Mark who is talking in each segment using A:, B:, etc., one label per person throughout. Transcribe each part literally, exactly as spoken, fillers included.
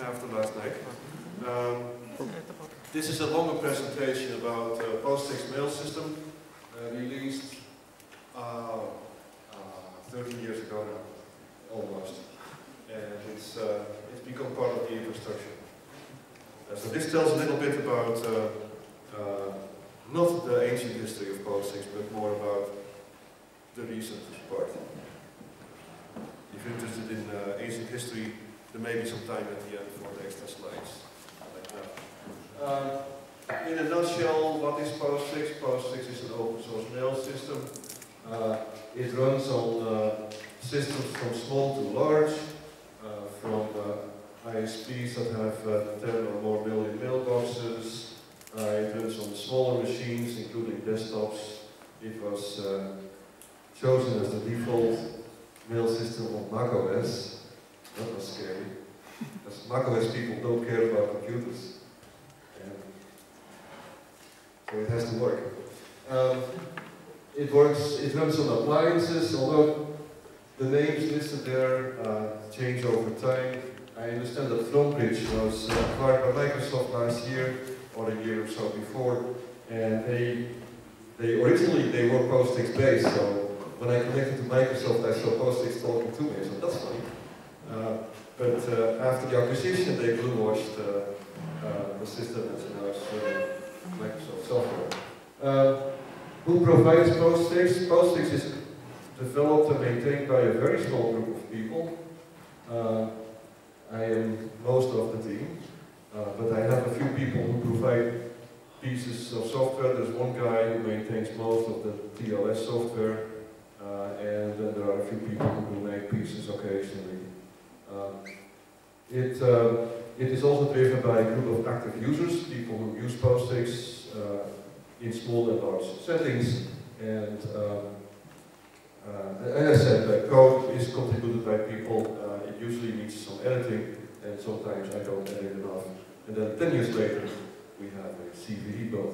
A: after last night. Um, this is a longer presentation about uh, Postfix mail system, uh, released uh, uh, thirteen years ago now, almost. And it's, uh, it's become part of the infrastructure. Uh, so this tells a little bit about uh, uh, not the ancient history of Postfix, but more about the recent part. If you're interested in uh, ancient history, there may be some time at the end for the extra slides. Uh, in a nutshell, what is Postfix? Postfix is an open source mail system. Uh, it runs on uh, systems from small to large, uh, from uh, I S Ps that have uh, ten or more million mailboxes. Uh, it runs on smaller machines, including desktops. It was uh, chosen as the default mail system on macOS. That was scary, because macOS people don't care about computers. And so it has to work. Um, it works, it runs on appliances, although the names listed there uh, change over time. I understand that FrontBridge was uh, acquired by Microsoft last year, or a year or so before, and they, they originally they were Postfix based, so when I connected to Microsoft, I saw Postfix talking to me, so that's funny. Uh, but uh, after the acquisition, they blue washed uh, uh, the system, and so now it's uh, Microsoft software. Uh, who provides Postfix? Postfix is developed and maintained by a very small group of people. Uh, I am most of the team, uh, but I have a few people who provide pieces of software. There's one guy who maintains most of the T L S software. Uh, and then there are a few people who will make pieces occasionally. Um, it, uh, it is also driven by a group of active users, people who use Postfix uh, in small and large settings. And um, uh, as I said, the code is contributed by people. Uh, it usually needs some editing, and sometimes I don't edit enough. And then ten years later, we have a C V E built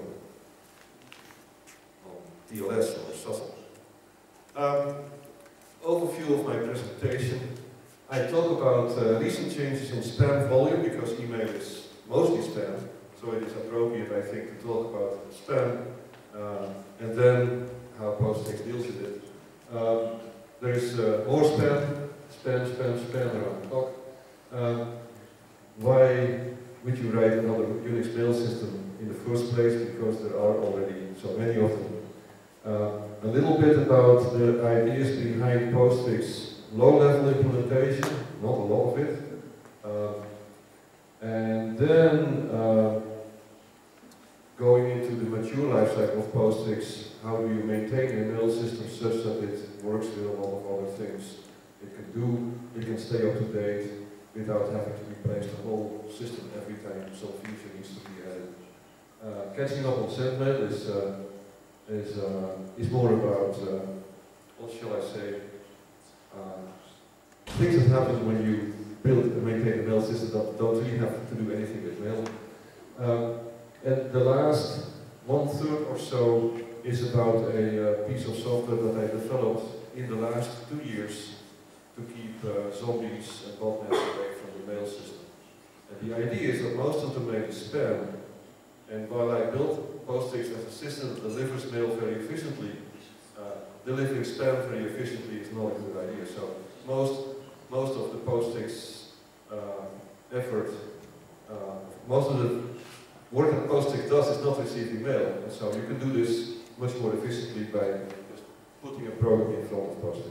A: on T L S or S O S L. Um, overview of my presentation. I talk about uh, recent changes in spam volume, because email is mostly spam, so it is appropriate, I think, to talk about spam, uh, and then how Postfix deals with it. Um, there is uh, more spam, spam, spam, spam around the clock. Um, why would you write another Unix mail system in the first place? Because there are already so many of them. Uh, a little bit about the ideas behind Postfix low-level implementation, not a lot of it. Uh, and then uh, going into the mature lifecycle of Postfix, how do you maintain a mail system such that it works with a lot of other things it can do, it can stay up to date without having to replace the whole system every time some feature needs to be added. Uh, catching up on sendmail is uh, is, uh, is more about, uh, what shall I say, uh, things that happen when you build and maintain a mail system that don't really have to do anything with mail. Um, and the last one third or so is about a uh, piece of software that I developed in the last two years to keep uh, zombies and botnets away from the mail system. And the idea is that most of the mail is spam, and while I built Postfix as a system that delivers mail very efficiently, uh, delivering spam very efficiently is not a good idea. So most most of the Postfix uh, effort, uh, most of the work that Postfix does is not receiving mail, and so you can do this much more efficiently by just putting a program in front of Postfix.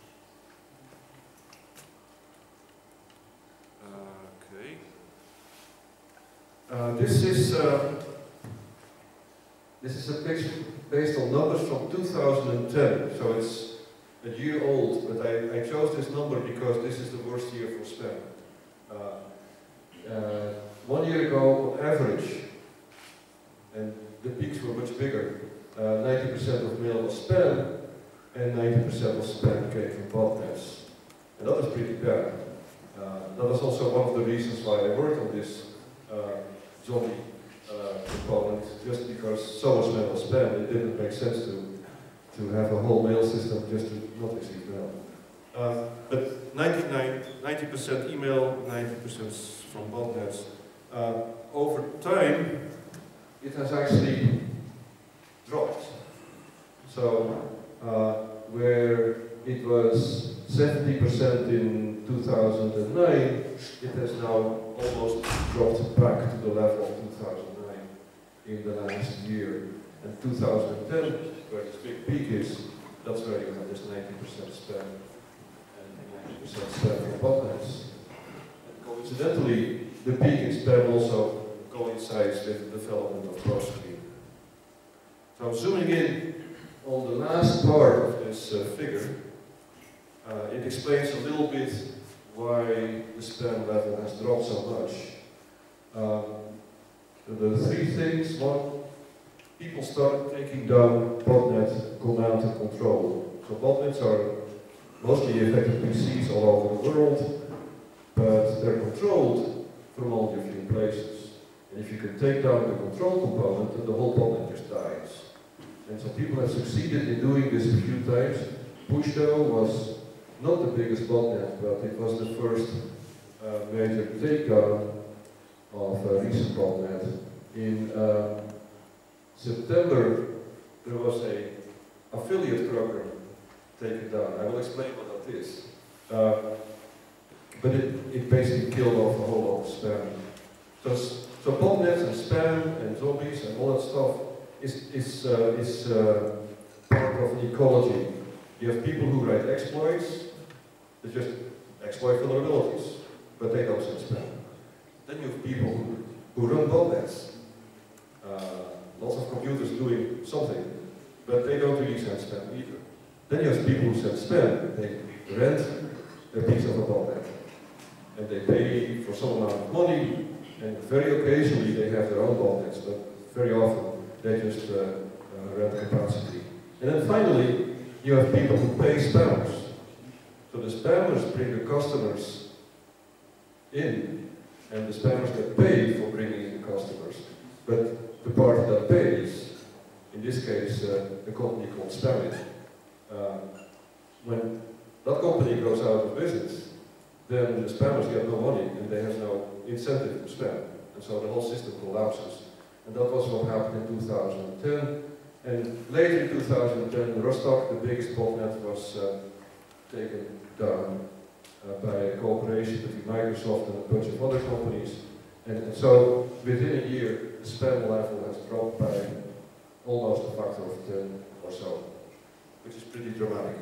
A: Okay. Uh, this is. Uh, This is a picture based on numbers from two thousand ten, so it's a year old, but I, I chose this number because this is the worst year for spam. Uh, uh, one year ago, on average, and the peaks were much bigger, ninety percent uh, of mail was spam, and ninety percent of spam came from botnets. And that was pretty bad. Uh, that was also one of the reasons why I worked on this uh, zombie Uh, component, just because so much mail was spam, it didn't make sense to to have a whole mail system just to not receive mail. Uh, but ninety percent email, ninety percent from botnets. Uh, over time, it has actually dropped. So, uh, where it was seventy percent in two thousand nine, it has now almost dropped back to the level of two thousand nine in the last year. And two thousand ten, where this big peak is, that's where you have this ninety percent spam and ninety percent spam from botnets. And coincidentally, the peak in spam also coincides with the development of Postfix. So zooming in on the last part of this uh, figure, uh, it explains a little bit why the spam level has dropped so much. Um, the three things: one, people started taking down botnet command and control. So botnets are mostly effective P Cs all over the world, but they're controlled from all different places. And if you can take down the control component, then the whole botnet just dies. And so people have succeeded in doing this a few times. Push though was not the biggest botnet, but it was the first uh, major takedown of a recent botnet. In uh, September, there was a affiliate program taken down. I will explain what that is. Uh, but it, it basically killed off a whole lot of spam. So, so botnets and spam and zombies and all that stuff is, is, uh, is uh, part of an ecology. You have people who write exploits, they just exploit vulnerabilities, but they don't send spam. Then you have people who, who run botnets. Uh, lots of computers doing something, but they don't really send spam either. Then you have people who send spam. They rent a piece of a botnet, and they pay for some amount of money, and very occasionally they have their own botnets, but very often they just uh, uh, rent capacity. And then finally, you have people who pay spammers. So the spammers bring the customers in, and the spammers get paid for bringing in the customers. But the party that pays, in this case, uh, a company called Spammit, uh, when that company goes out of business, then the spammers get no money and they have no incentive to spam. And so the whole system collapses. And that was what happened in two thousand ten. And later in two thousand ten, Rostock, the biggest botnet, was uh, taken down uh, by a cooperation between Microsoft and a bunch of other companies. And, and so within a year, the spam level has dropped by almost a factor of ten or so, which is pretty dramatic.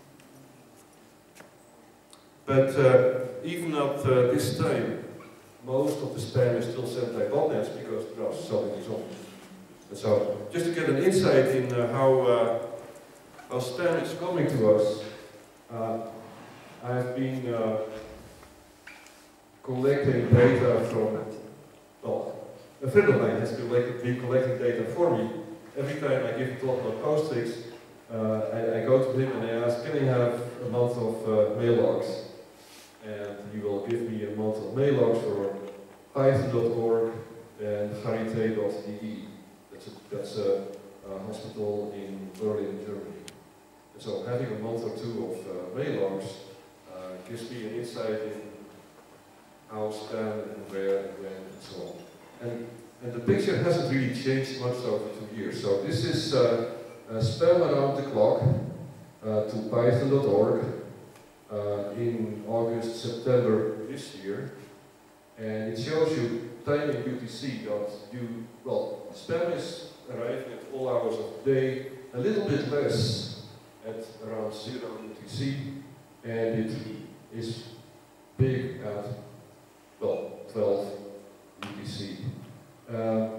A: But uh, even at uh, this time, most of the spam is still sent by botnets because there are so many zombies. And so, just to get an insight in uh, how, uh, how spam is coming to us, uh, I've been uh, collecting data from, well, a friend of mine has been collecting data for me. Every time I give a talk about Postfix, uh, I, I go to him and I ask, can I have a month of uh, mail logs? And he will give me a month of mail logs for Python dot org and charité dot d e. That's a, that's a, a hospital in Berlin, Germany. And so having a month or two of uh, mail logs uh, gives me an insight in how spam and where and when and so on. And, and the picture hasn't really changed much over two years. So this is uh, uh, spam around the clock uh, to Python dot org uh, in August, September this year. And it shows you time in U T C that you, well, spam is arriving at all hours of the day, a little bit less at around zero U T C, and it is big at, well, twelve U T C. Uh,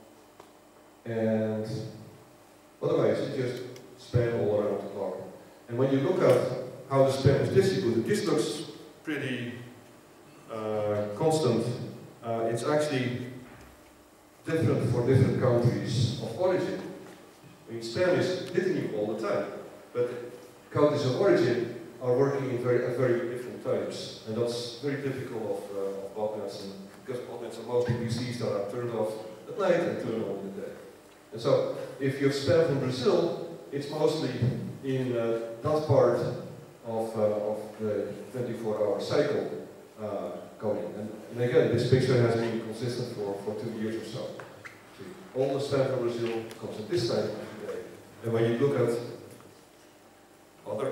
A: and otherwise, it just spam all around the clock. And when you look at how the spam is distributed, this looks pretty uh, constant. Uh, it's actually different for different countries of origin. I mean, spam is hitting you all the time, but countries of origin are working in very, at very different times, and that's very typical of, uh, of botnets, and because botnets are mostly P Cs that are turned off at night and turned on in the day. And so, if you have spam from Brazil, it's mostly in uh, that part of, uh, of the twenty-four hour cycle uh, going. And, and again, this picture has been consistent for, for two years or so. See, all the spam from Brazil comes at this time of the day. And when you look at other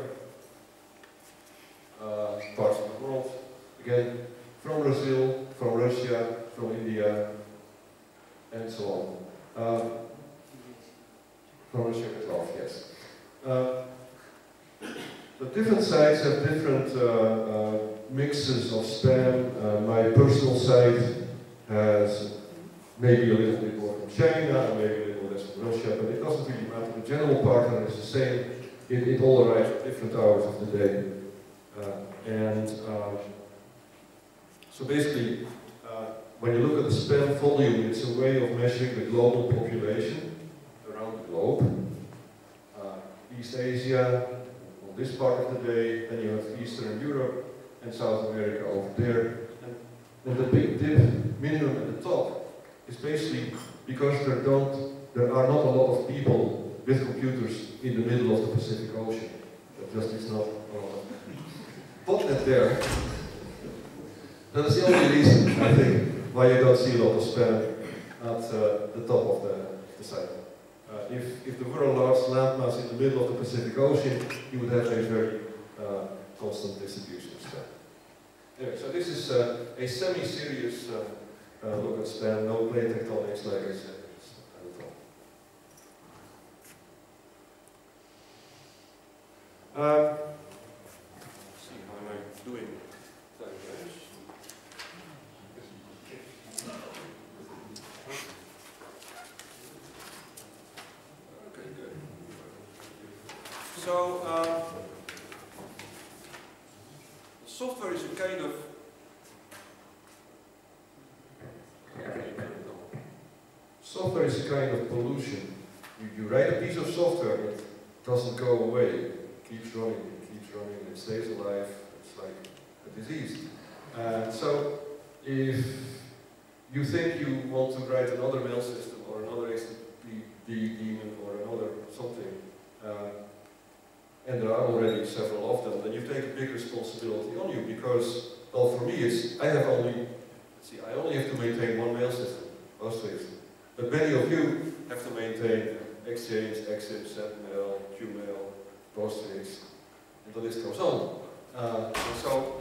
A: uh, parts of the world, again, from Brazil, from Russia, from India, and so on. Uh, from Russia itself, yes. Uh, the different sites have different uh, uh, mixes of spam. Uh, my personal site has maybe a little bit more from China, maybe a little less from Russia, but it doesn't really matter. The general pattern is the same. It, it all arrives at different hours of the day. Uh, and uh, so basically, uh, when you look at the spam volume, it's a way of measuring the global population around the globe. Uh, East Asia, on this part of the day, then you have Eastern Europe and South America over there. And, and the big dip minimum at the top is basically because there, don't, there are not a lot of people with computers in the middle of the Pacific Ocean. There just is not a lot of botnet there. That is the only reason, I think, why you don't see a lot of spam at uh, the top of the, the site. Uh, if, if the world large landmass in the middle of the Pacific Ocean, you would have a very uh, constant distribution of spam. Anyway, so this is uh, a semi-serious uh, uh, look at spam, no plate tectonics like I said. Uh, let's see, how am I doing? Okay, good. So, uh, software is a kind of software is a kind of pollution. You, you write a piece of software that doesn't go away. Keeps running, it keeps running, it stays alive, it's like a disease. Uh, so, if you think you want to write another mail system or another H T T P daemon or another something, uh, and there are already several of them, then you take a big responsibility on you because, well, for me, it's I have only, let's see, I only have to maintain one mail system, Postfix. But many of you have to maintain Exchange, Exim, Sendmail, Qmail, Postfix, and the list goes on. Uh, and so,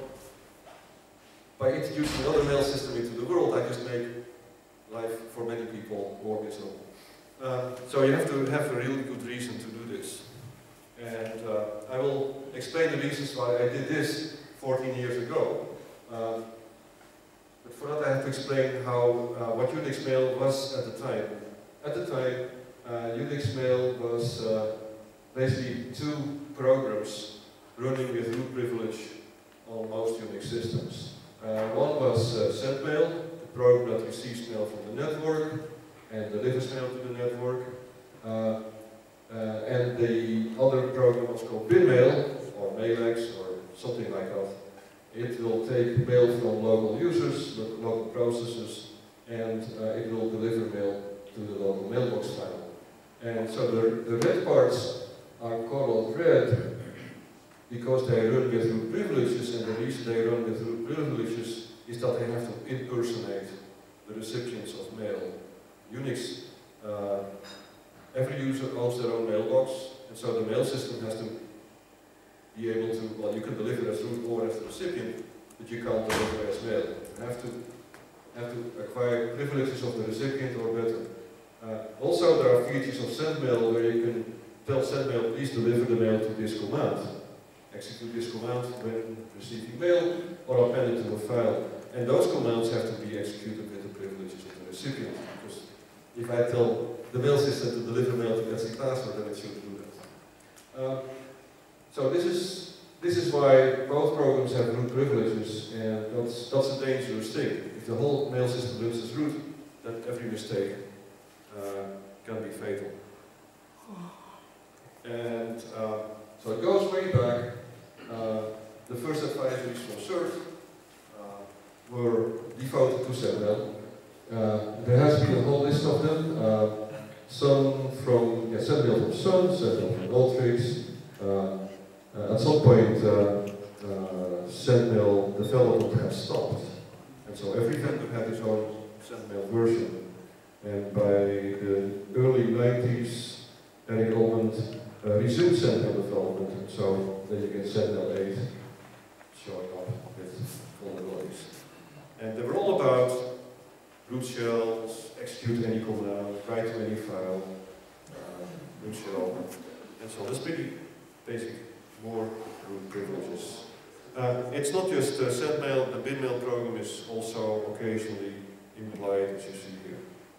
A: by introducing another mail system into the world, I just make life for many people more miserable. Uh, so you have to have a really good reason to do this. And uh, I will explain the reasons why I did this fourteen years ago. Uh, but for that I have to explain how, uh, what Unix mail was at the time. At the time, uh, Unix mail was uh, basically two programs running with root privilege on most Unix systems. Uh, one was uh, Sendmail, the program that receives mail from the network and delivers mail to the network. Uh, uh, and the other program was called Binmail, or Mailex, or something like that. It will take mail from local users, lo local processes, and uh, it will deliver mail to the local mailbox file. And so the, the red parts are colored red because they run with root privileges, and the reason they run with root privileges is that they have to impersonate the recipients of mail. Unix, uh, every user owns their own mailbox, and so the mail system has to be able to, well, you can deliver as root or as the recipient, but you can't deliver as mail. You have to, have to acquire privileges of the recipient or better. Uh, also, there are features of Sendmail where you can tell Sendmail, please deliver the mail to this command. Execute this command when receiving mail, or append it to a file. And those commands have to be executed with the privileges of the recipient. Because if I tell the mail system to deliver mail to Betsy Password, then it should do that. Uh, so this is this is why both programs have root privileges, and that's that's a dangerous thing. If the whole mail system runs as root, then every mistake uh, can be fatal. And uh, so it goes way back. Uh, the first advisories from CERT uh, were devoted to Sendmail. Uh, there has been a whole list of them. Uh, some from yeah, Sendmail from Sun, Sendmail from Ultrix, uh, Uh, at some point, uh, uh, SendMail development has stopped, and so every vendor had his own SendMail version. And by the early nineties, Eric Olmond uh, resumed SendMail development, and so then you get SendMail eight showing up with vulnerabilities. And they were all about root shells, execute any command, write to any file, uh, root shell, and so that's pretty basic, more root privileges. Uh, it's not just uh, SendMail, the binmail program is also occasionally implied, as you see here.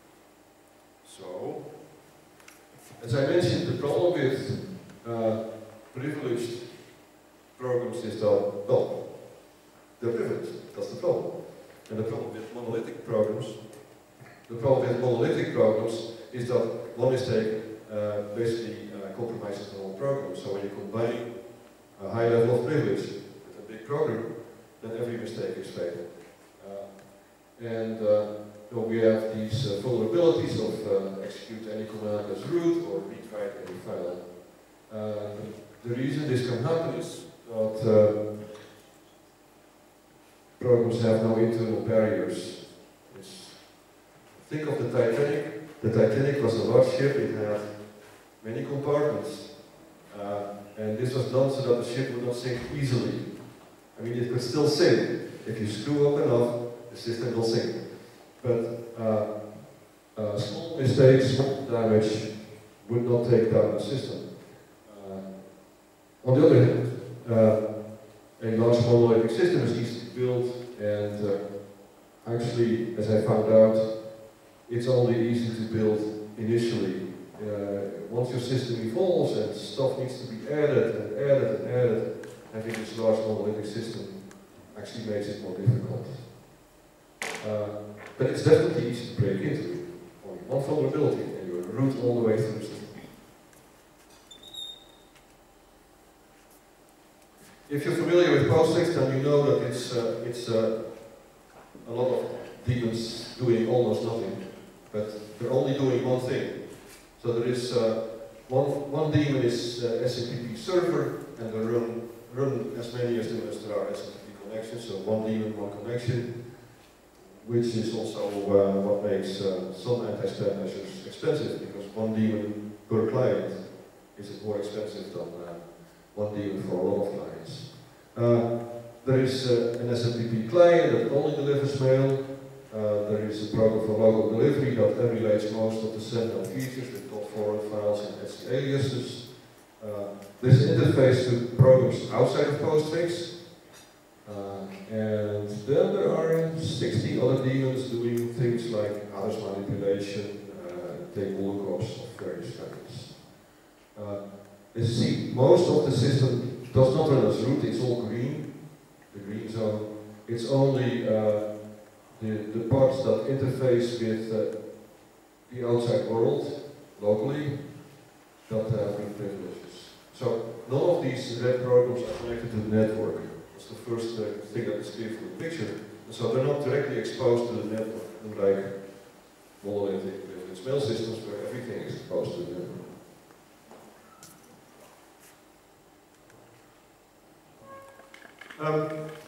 A: So, as I mentioned, the problem with uh, privileged programs is that, well, they're privileged, that's the problem. And the problem with monolithic programs, the problem with monolithic programs is that one mistake uh, basically uh, compromises the whole program. So when you combine a high level of privilege with a big program, then every mistake is fatal. Uh, and uh, so we have these uh, vulnerabilities of uh, execute any command as root or read write any file. Uh, the reason this can happen is that uh, programs have no internal barriers. It's, think of the Titanic. The Titanic was a large ship, it had many compartments. Uh, and this was done so that the ship would not sink easily. I mean, it could still sink. If you screw up enough, the system will sink. But uh, uh, small mistakes, small damage would not take down the system. Uh, on the other hand, uh, a large monolithic system is easy to build, and uh, actually, as I found out, it's only easy to build initially. Uh, once your system evolves and stuff needs to be added and added and added, having this large monolithic system actually makes it more difficult. Uh, but it's definitely easy to break into. Only one vulnerability and you root all the way through the system. If you're familiar with Postfix, then you know that it's, uh, it's uh, a lot of daemons doing almost nothing, but they're only doing one thing. So there is uh, one, one daemon is uh, S M T P server, and they run, run as many as there, as there are S M T P connections, so one daemon, one connection, which is also uh, what makes uh, some anti-spam measures expensive, because one daemon per client is more expensive than uh, one daemon for a lot of clients. Uh, there is uh, an S M T P client that only delivers mail. Uh, there is a program for local delivery that emulates most of the SendMail features with .forward files and etsy aliases. Uh, there's an interface to programs outside of Postfix. Uh, and then there are sixty other daemons doing things like address manipulation, uh, table lookups of various kinds. Uh, as you see, most of the system does not run as root, it's all green, the green zone. It's only uh, the, the parts that interface with uh, the outside world locally that have root privileges. So none of these red programs are connected to the network. That's the first uh, thing that is clear from the picture. And so they're not directly exposed to the network, unlike monolithic privileged mail systems where everything is exposed to the network. Um,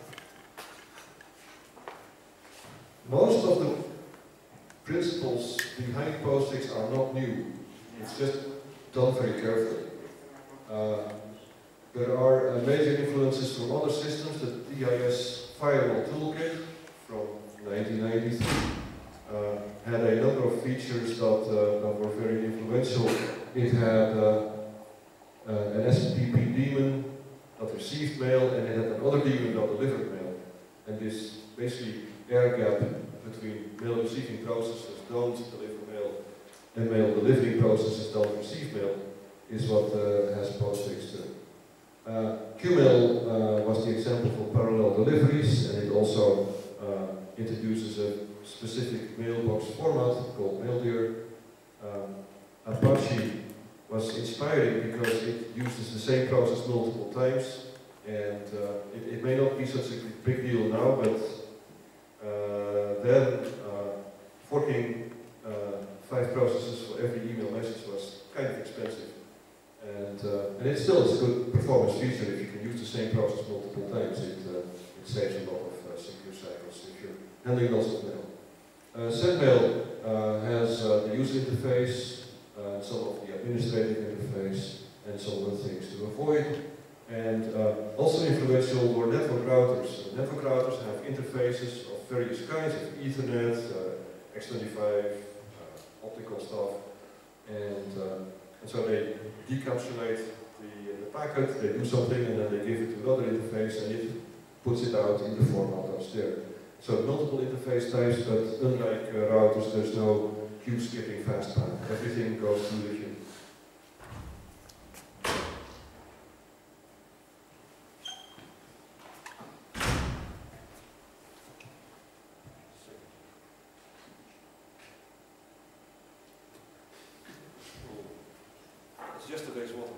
A: most of the principles behind Postfix are not new. It's just done very carefully. Uh, there are uh, major influences from other systems. The D I S Firewall Toolkit from nineteen ninety-three uh, had a number of features that, uh, that were very influential. It had uh, uh, an S M T P daemon that received mail, and it had another daemon that delivered mail. And this basically air gap between mail receiving processes don't deliver mail and mail delivering processes don't receive mail is what uh, has Postfix done. Uh, Q mail uh, was the example for parallel deliveries, and it also uh, introduces a specific mailbox format called MailDeer. Um, Apache was inspiring because it uses the same process multiple times, and uh, it, it may not be such a big deal now, but uh, then uh, forking uh, five processes for every email message was kind of expensive. And
B: uh, and it still is a good performance feature. If you can use the same process multiple times, it, uh, it saves a lot of uh, C P U cycles if you're handling lots of mail. Uh, SendMail uh, has uh, the user interface, uh, some of the administrative interface, and some other things to avoid. And uh, also influential were network routers. Uh, network routers have interfaces of various kinds, of Ethernet, uh, X twenty-five, uh, optical stuff, and, uh, and so they decapsulate the, uh, the packet, they do something, and then they give it to another interface, and it puts it out in the format upstairs. So multiple interface types, but unlike uh, routers, there's no queue skipping fast path. Everything goes through the queue.
A: It's yesterday's water.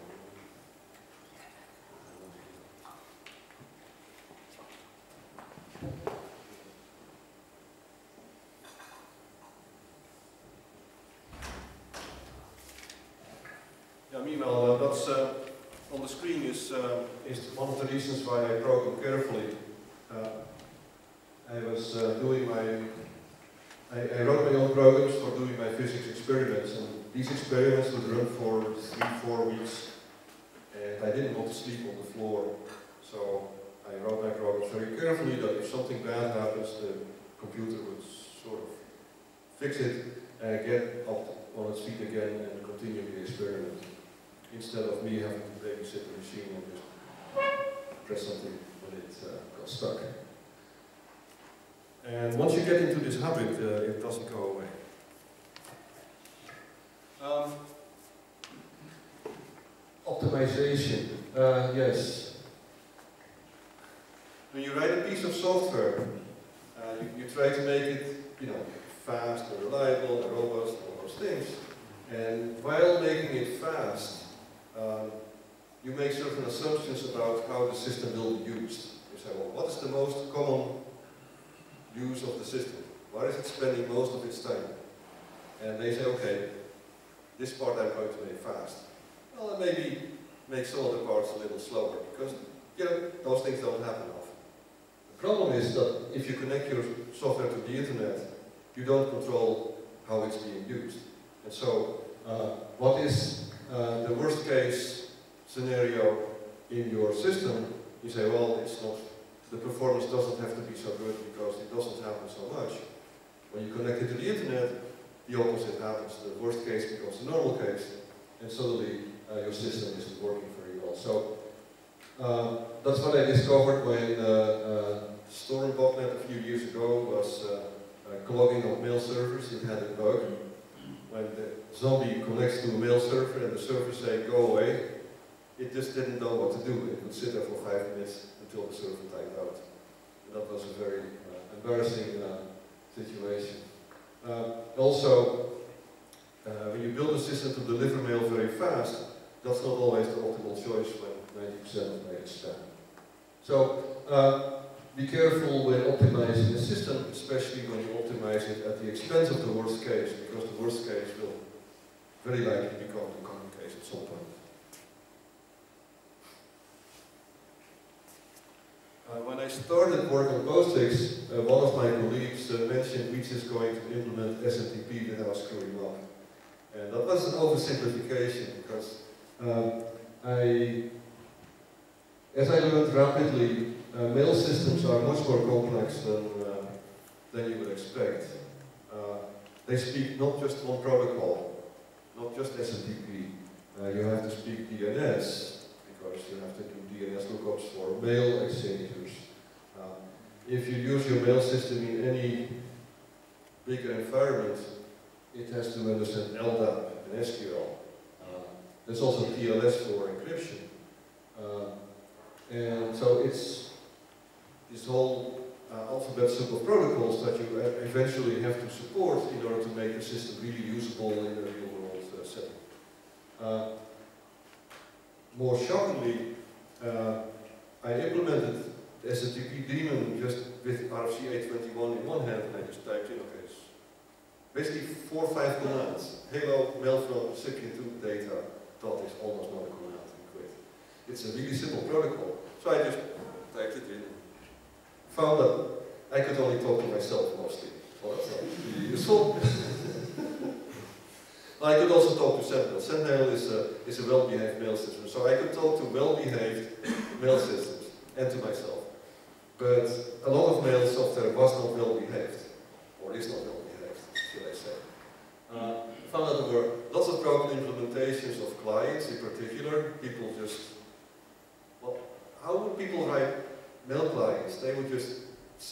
A: Yeah, meanwhile, uh, that's uh, on the screen is uh, is one of the reasons why I program carefully. Uh, I was uh, doing my, I, I wrote my own programs for doing my physics experiments, and these experiments would run for three, four weeks, and I didn't want to sleep on the floor, so I wrote my programs very carefully that if something bad happens, the computer would sort of fix it and get up on its feet again and continue the experiment, instead of me having to babysit the machine and just press something when it uh, got stuck. And once you get into this habit, uh, it doesn't go away. Um, optimization, uh, yes. When you write a piece of software, uh, you, you try to make it, you know, fast and reliable and robust and all those things. And while making it fast, um, you make certain assumptions about how the system will be used. You say, well, what is the most common use of the system? Where is it spending most of its time? And they say, okay, this part I'm going to make fast. Well, and maybe make some other parts a little slower, because, you know, those things don't happen often. The problem is that if you connect your software to the internet, you don't control how it's being used. And so, uh, what is uh, the worst case scenario in your system? You say, well, it's not, the performance doesn't have to be so good because it doesn't happen so much. When you connect it to the internet, the opposite happens. The worst case becomes the normal case, and suddenly uh, your system isn't working very well. So, uh, that's what I discovered when uh, uh, Storm botnet a few years ago was uh, uh, clogging of mail servers. It had a bug. When the zombie connects to a mail server and the server say go away, it just didn't know what to do. It would sit there for five minutes until the server timed out. And that was a very uh, embarrassing uh, situation. Uh, also, uh, when you build a system to deliver mail very fast, that's not always the optimal choice when ninety percent of mail is spam. So, uh, be careful when optimizing the system, especially when you optimize it at the expense of the worst case, because the worst case will very likely become the common case at some point. Uh, when I started work on Postfix, uh, one of my colleagues uh, mentioned Wietse is going to implement S M T P without screwing up. And that was an oversimplification, because um, I, as I learned rapidly, Uh, mail systems are much more complex than, uh, than you would expect. Uh, they speak not just one protocol, not just S M T P. Uh, you have to speak D N S, because you have to do D N S lookups for mail exchangers. Uh, if you use your mail system in any bigger environment, it has to understand L D A P and S Q L. Uh, there's also T L S for encryption. Uh, and so it's this whole uh, alphabet soup of protocols that you eventually have to support in order to make the system really usable in a real world uh, setting. Uh, more shockingly, uh, I implemented the S M T P daemon just with R F C eight twenty-one in one hand, and I just typed in, okay, it's basically four or five commands. Hello, mail from recipient to data. That is almost not a command.
B: It's a really simple protocol. So I just typed it in. Found that I could only talk to myself mostly. Well, that's not really useful. I could also talk to Sentinel. Sentinel is a, is a well-behaved mail system. So I could talk to well-behaved mail systems and to myself. But a lot of mail software was not well-behaved, or is not well-behaved, should I say. Uh, I found that there were lots of broken implementations of clients in particular. People just, well, how would people write mail clients? They would just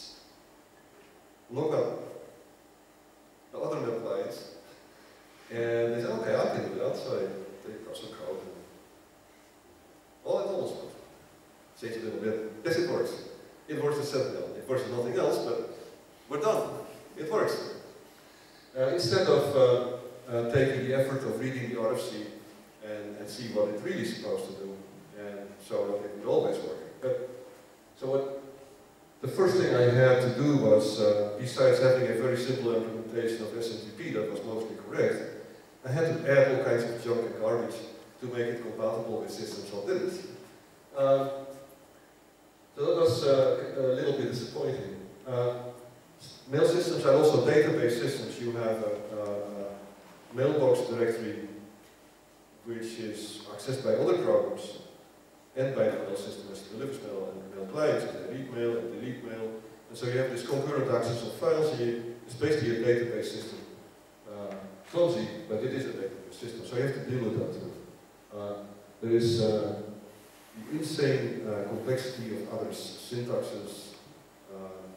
B: look up the other mail clients, and they said, okay, I can do that. So they, they got some code. And, well, it almost works. Change it a little bit. Yes, it works. It works as Sentinel. It works as nothing else, but we're done. It works. Uh, instead of uh, uh, taking the effort of reading the R F C and, and see what it's really supposed to do, and so that it would always work. But so what the first thing I had to do was, uh, besides having a very simple implementation of S M T P that was mostly correct, I had to add all kinds of junk and garbage to make it compatible with systems that didn't. Um, so that was uh, a little bit disappointing. Uh, mail systems are also database systems. You have a, a, a mailbox directory which is accessed by other programs and by the mail system as it delivers mail, and the mail clients as they read mail and delete mail. And so you have this concurrent access of files, and you, it's basically a database system. Uh, clumsy, but it is a database system, so you have to deal with that too. Uh, there is uh, the insane uh, complexity of other syntaxes. Uh,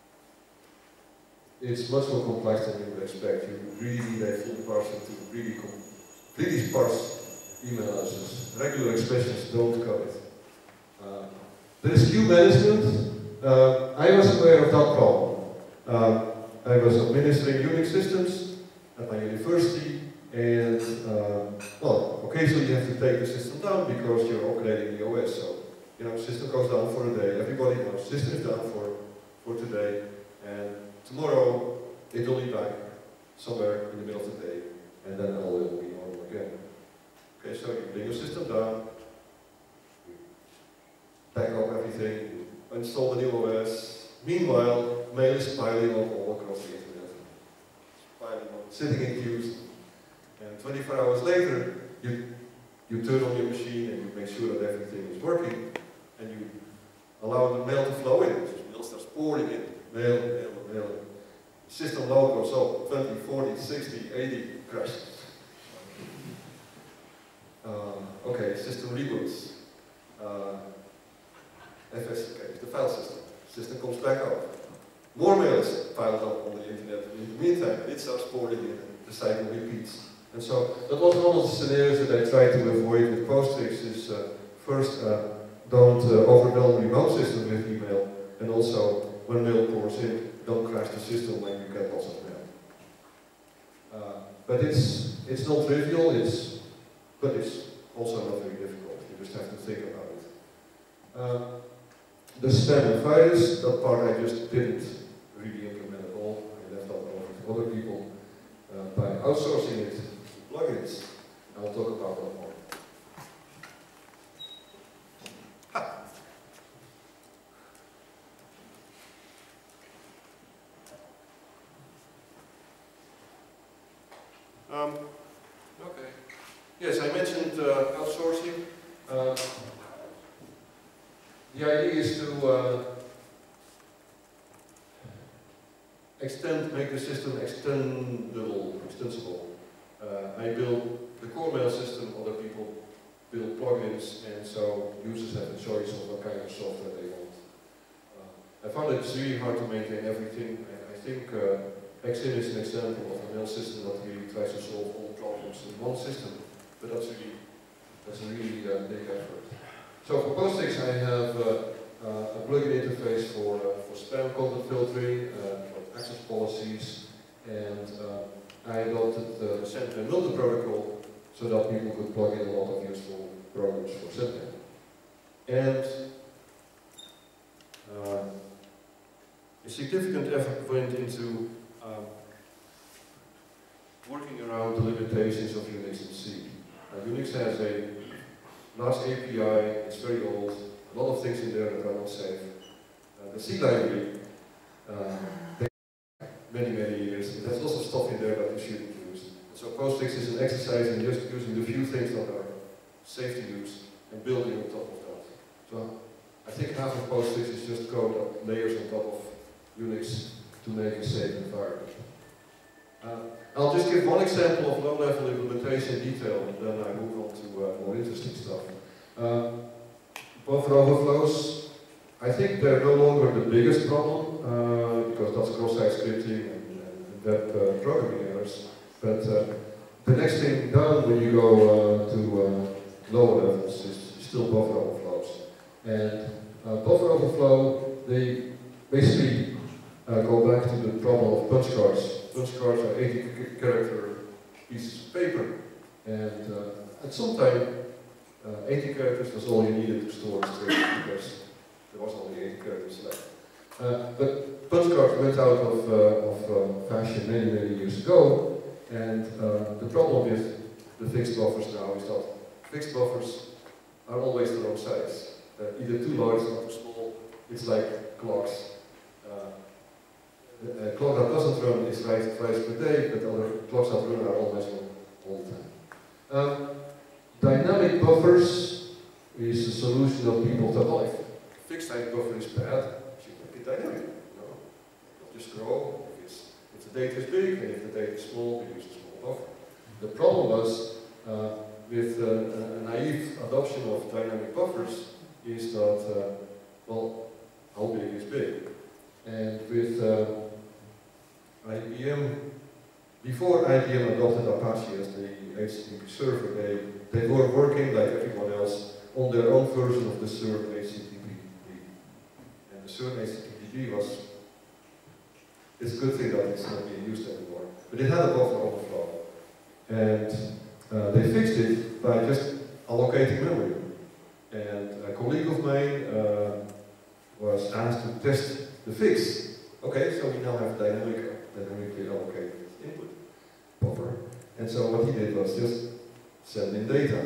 B: it's much more complex than you would expect. You really need a full parser to really completely parse email addresses. Regular expressions don't cut it. Uh, there is queue management. Uh, I was aware of that problem. Uh, I was administering Unix systems at my university, and uh, well, occasionally you have to take the system down because you're upgrading the O S. So, you know, system goes down for a day. Everybody knows system is down for for today, and tomorrow it will be back somewhere in the middle of the day, and then all will be normal again. Okay, so you bring your system down, you back up everything, you install the new O S. Meanwhile, mail is piling up all across the internet. It's piling up, sitting in queues. And twenty-four hours later, you, you turn on your machine and you make sure that everything is working, and you allow the mail to flow in. So mail starts pouring in. Mail, mail, mail. System load goes up, twenty, forty, sixty, eighty, crashes. Uh, okay, system reboots. Uh, F S, okay, the file system. System comes back up. More mail is piled up on the internet. In the meantime, it starts pouring in. The cycle repeats. And so that was one of the scenarios that I tried to avoid with Postfix. Is uh, first, uh, don't uh, overwhelm the remote system with email, and also when mail pours in, don't crash the system when you get lots of mail. Uh, but it's it's not trivial. It's but it's also not very difficult. You just have to think about it. Uh, the spam and virus, that part I just didn't really implement at all. I left that over to other people uh, by outsourcing it. Plugins. I'll talk about that more. Ha. Um, okay. Yes, I mentioned uh, outsourcing. Uh, the idea is to uh, extend, make the system extendable, extensible. Uh, I build the core mail system, other people build plugins, and so users have a choice of what kind of software they want. Uh, I found it's really hard to maintain everything. I, I think uh, X I M is an example of a mail system that really tries to solve all problems in one system, but that's really that's a really uh, big effort. So for Postfix, I have uh, uh, a plugin interface for uh, for spam content filtering, uh, for access policies, and uh, I adopted the Sentinel multi-protocol so that people could plug in a lot of useful programs for Sentinel. And uh, a significant effort went into um, working around the limitations of Unix and C. Uh, Unix has a large A P I, it's very old, a lot of things in there that are not safe. Uh, the C library, uh, many, many years, and there's lots of stuff in there that you shouldn't use. So Postfix is an exercise in just using the few things that are safe to use and building on top of that. So I think half of Postfix is just code that layers on top of Unix to make a safe environment. Uh, I'll just give one example of low-level implementation detail, and then I move on to uh, more interesting stuff. Uh, buffer overflows, I think they're no longer the biggest problem, uh, because that's cross-site scripting and, and web uh, programming errors. But uh, the next thing down when you go uh, to uh, lower levels is still buffer overflows. And uh, buffer overflow, they basically uh, go back to the problem of punch cards. Punch cards are eighty character pieces of paper, and uh, at some time, uh, eighty characters was all you needed to store a string, because there was only eighty characters left. Uh, but punch cards went out of, uh, of uh, fashion many, many years ago, and uh, the problem with the fixed buffers now is that fixed buffers are always the wrong size. Uh, either too large or too small. It's like clocks. Uh, a clock that doesn't run is right twice per day, but other clocks that run are always on all the time. Um, dynamic buffers is a solution that people thought, oh, if a fixed height buffer is bad, it should make it dynamic. No, it'll just grow. If, it's, if the data is big and if the data is small, we use a small buffer. The problem was uh, with uh, a naive adoption of dynamic buffers is that, uh, well, how big is big? And with uh, I B M, before I B M adopted Apache as the H T T P server, they, they were working like everyone else on their own version of the C E R N H T T P. And the C E R N H T T P was, it's a good thing that it's not being used anymore. But it had a buffer overflow. And uh, they fixed it by just allocating memory. And a colleague of mine uh, was asked to test the fix. Okay, so we now have dynamic, dynamically allocated input buffer. And so what he did was just send in data.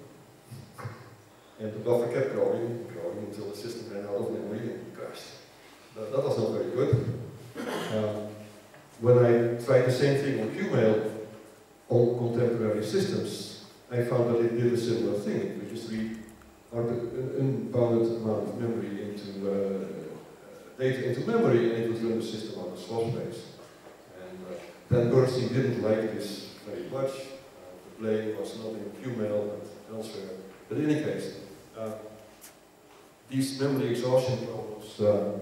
B: And the buffer kept growing and growing until the system ran out of memory and he crashed. That, that was not very good. Um, when I tried the same thing on Qmail on contemporary systems, I found that it did a similar thing. It would just read an unbounded amount of memory into uh, data into memory, and it would run the system on the swap space. And uh, then Bernstein didn't like this very much. Uh, the blame was not in Qmail but elsewhere. But in any case, uh, these memory exhaustion problems uh,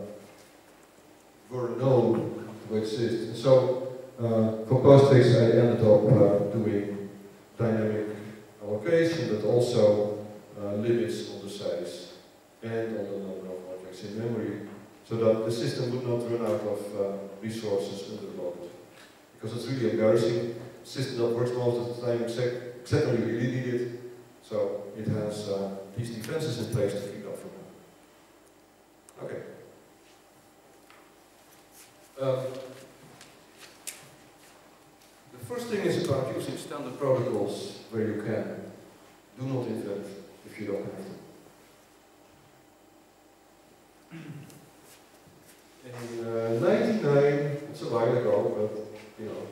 B: were known to exist. And so uh, for Postfix, I ended up uh, doing dynamic allocation, but also uh, limits on the size and on the number of objects in memory, so that the system would not run out of uh, resources under load. Because it's really embarrassing. The system that works most of the time except, except when you really need it. So it has uh, these defenses in place to keep up from that. Okay. Um, the first thing is about using standard protocols where you can. Do not invent if you don't have to. In uh, ninety-nine, it's a while ago, but you know,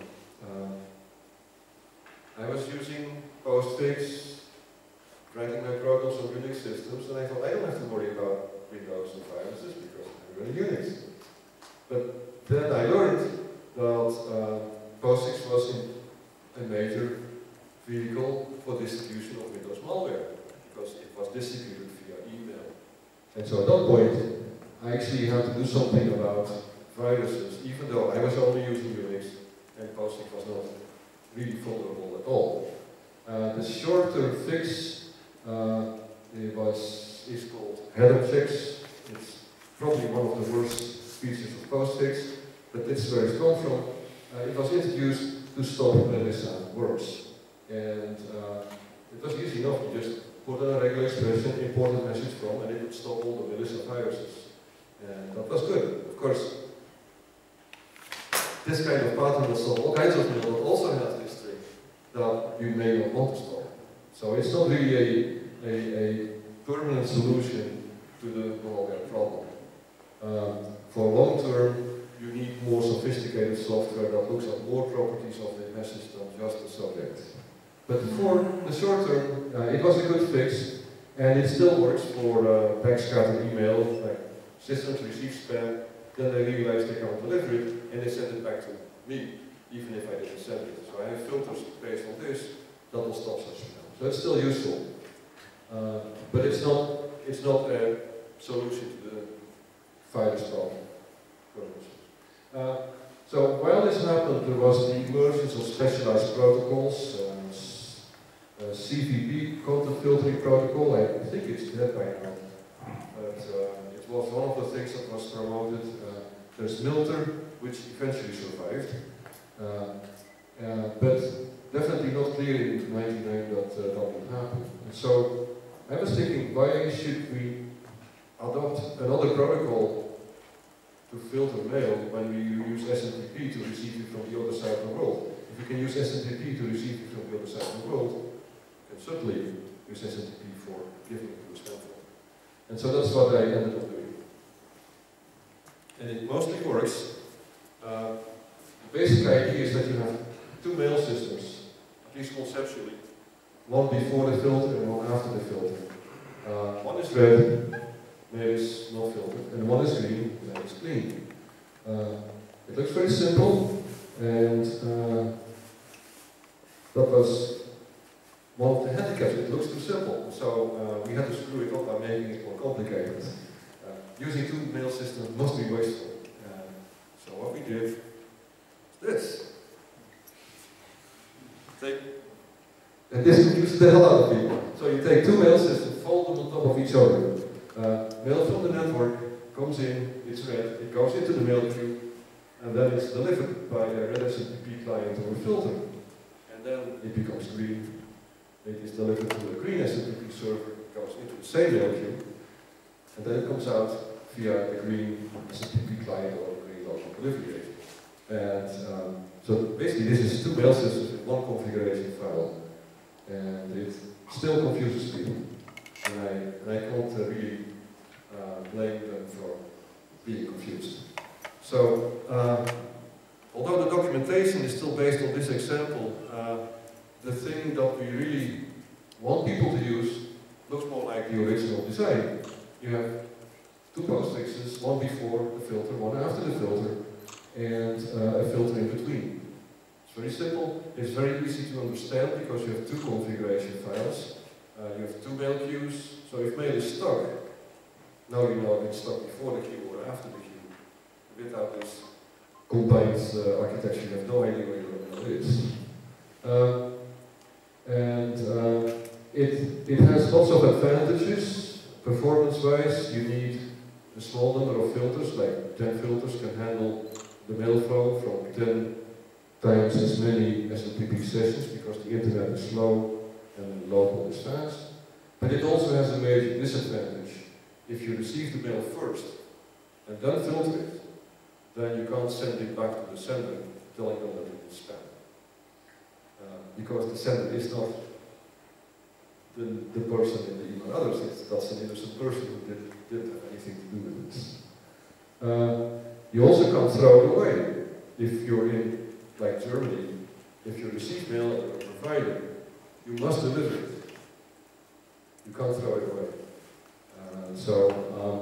B: uh, I was using Postfix, writing my programs on Unix systems, and I thought I don't have to worry about Windows and viruses because I'm running Unix. But then I learned that uh, Postfix was in a major vehicle for distribution of Windows malware because it was distributed via email. And so at that point, I actually had to do something about viruses, even though I was only using Unix and Postfix was not really vulnerable at all. Uh, the shorter fix uh, it was, is called header checks. It's probably one of the worst features of Postfix, but this is where it's come from. Uh, it was introduced to stop Melissa worms. And uh, it was easy enough to just put in a regular expression, import a message from, and it would stop all the Melissa viruses. And that was good. Of course, this kind of pattern will stop all kinds of mail that also has this trick that you may not want to stop. So it's not really a a, a permanent solution to the malware problem. Um, for long term, you need more sophisticated software that looks at more properties of the message than just the subject. But for the short term, uh, it was a good fix, and it still works for uh, backscattered email. Like systems receive spam, then they realize they can't deliver it, and they send it back to me, even if I didn't send it. So I have filters based on this that will stop such spam. So it's still useful, uh, but it's not it's not a solution to the virus problem. Uh, so while this happened, there was the emergence of specialized protocols. Uh, Uh, C V P, content filtering protocol, I think it's dead by now, but uh, it was one of the things that was promoted. Uh, there's Milter, which eventually survived, uh, uh, but definitely not clear in ninety-nine that uh, that would happen. And so I was thinking, why should we adopt another protocol to filter mail when we use S M T P to receive it from the other side of the world? If we can use S M T P to receive it from the other side of the world, and certainly use S M T P for giving it to a spam folder. And so that's what I ended up doing. And it mostly works. Uh, the basic idea is that you have two mail systems, at least conceptually. One before the filter and one after the filter. Uh, one is red, mail is not filtered, and one is green, mail is clean. Uh, it looks very simple, and uh, that was one of the handicaps. It looks too simple, so uh, we had to screw it up by making it more complicated. Uh, using two mail systems must be wasteful. Uh, so what we did is this. Take, and this confuses the hell out of people. So you take two mail systems, fold them on top of each other. Uh, mail from the network comes in, it's read, it goes into the mail queue, and then it's delivered by a red S M T P client or a filter. And then it becomes green. It is delivered to a green S M T P server, it goes into the same mail queue, and then it comes out via the green S M T P client or the green local delivery agent. And um, so basically this is two mail systems in one configuration file, and it still confuses people. And I, and I can't uh, really uh, blame them for being confused. So, uh, although the documentation is still based on this example, uh, the thing that we really want people to use looks more like the original design. You have two postfixes, one before the filter, one after the filter, and uh, a filter in between. It's very simple, it's very easy to understand because you have two configuration files, uh, you have two mail queues, so if mail is stuck, now you know if it's stuck before the queue or after the queue. Without this combined uh, architecture, you have no idea where your mail is. Uh, And uh, it, it has lots of advantages. Performance-wise, you need a small number of filters, like ten filters can handle the mail flow from ten times as many S M T P sessions because the internet is slow and local is fast. But it also has a major disadvantage. If you receive the mail first and then filter it, then you can't send it back to the sender telling them that it is spam. Uh, because the sender is not the, the person in the email others, it's, that's an innocent person who did, didn't have anything to do with this. Uh, you also can't throw it away. If you're in, like Germany, if you receive mail or a provider, you must deliver it. You can't throw it away. Uh, so, um,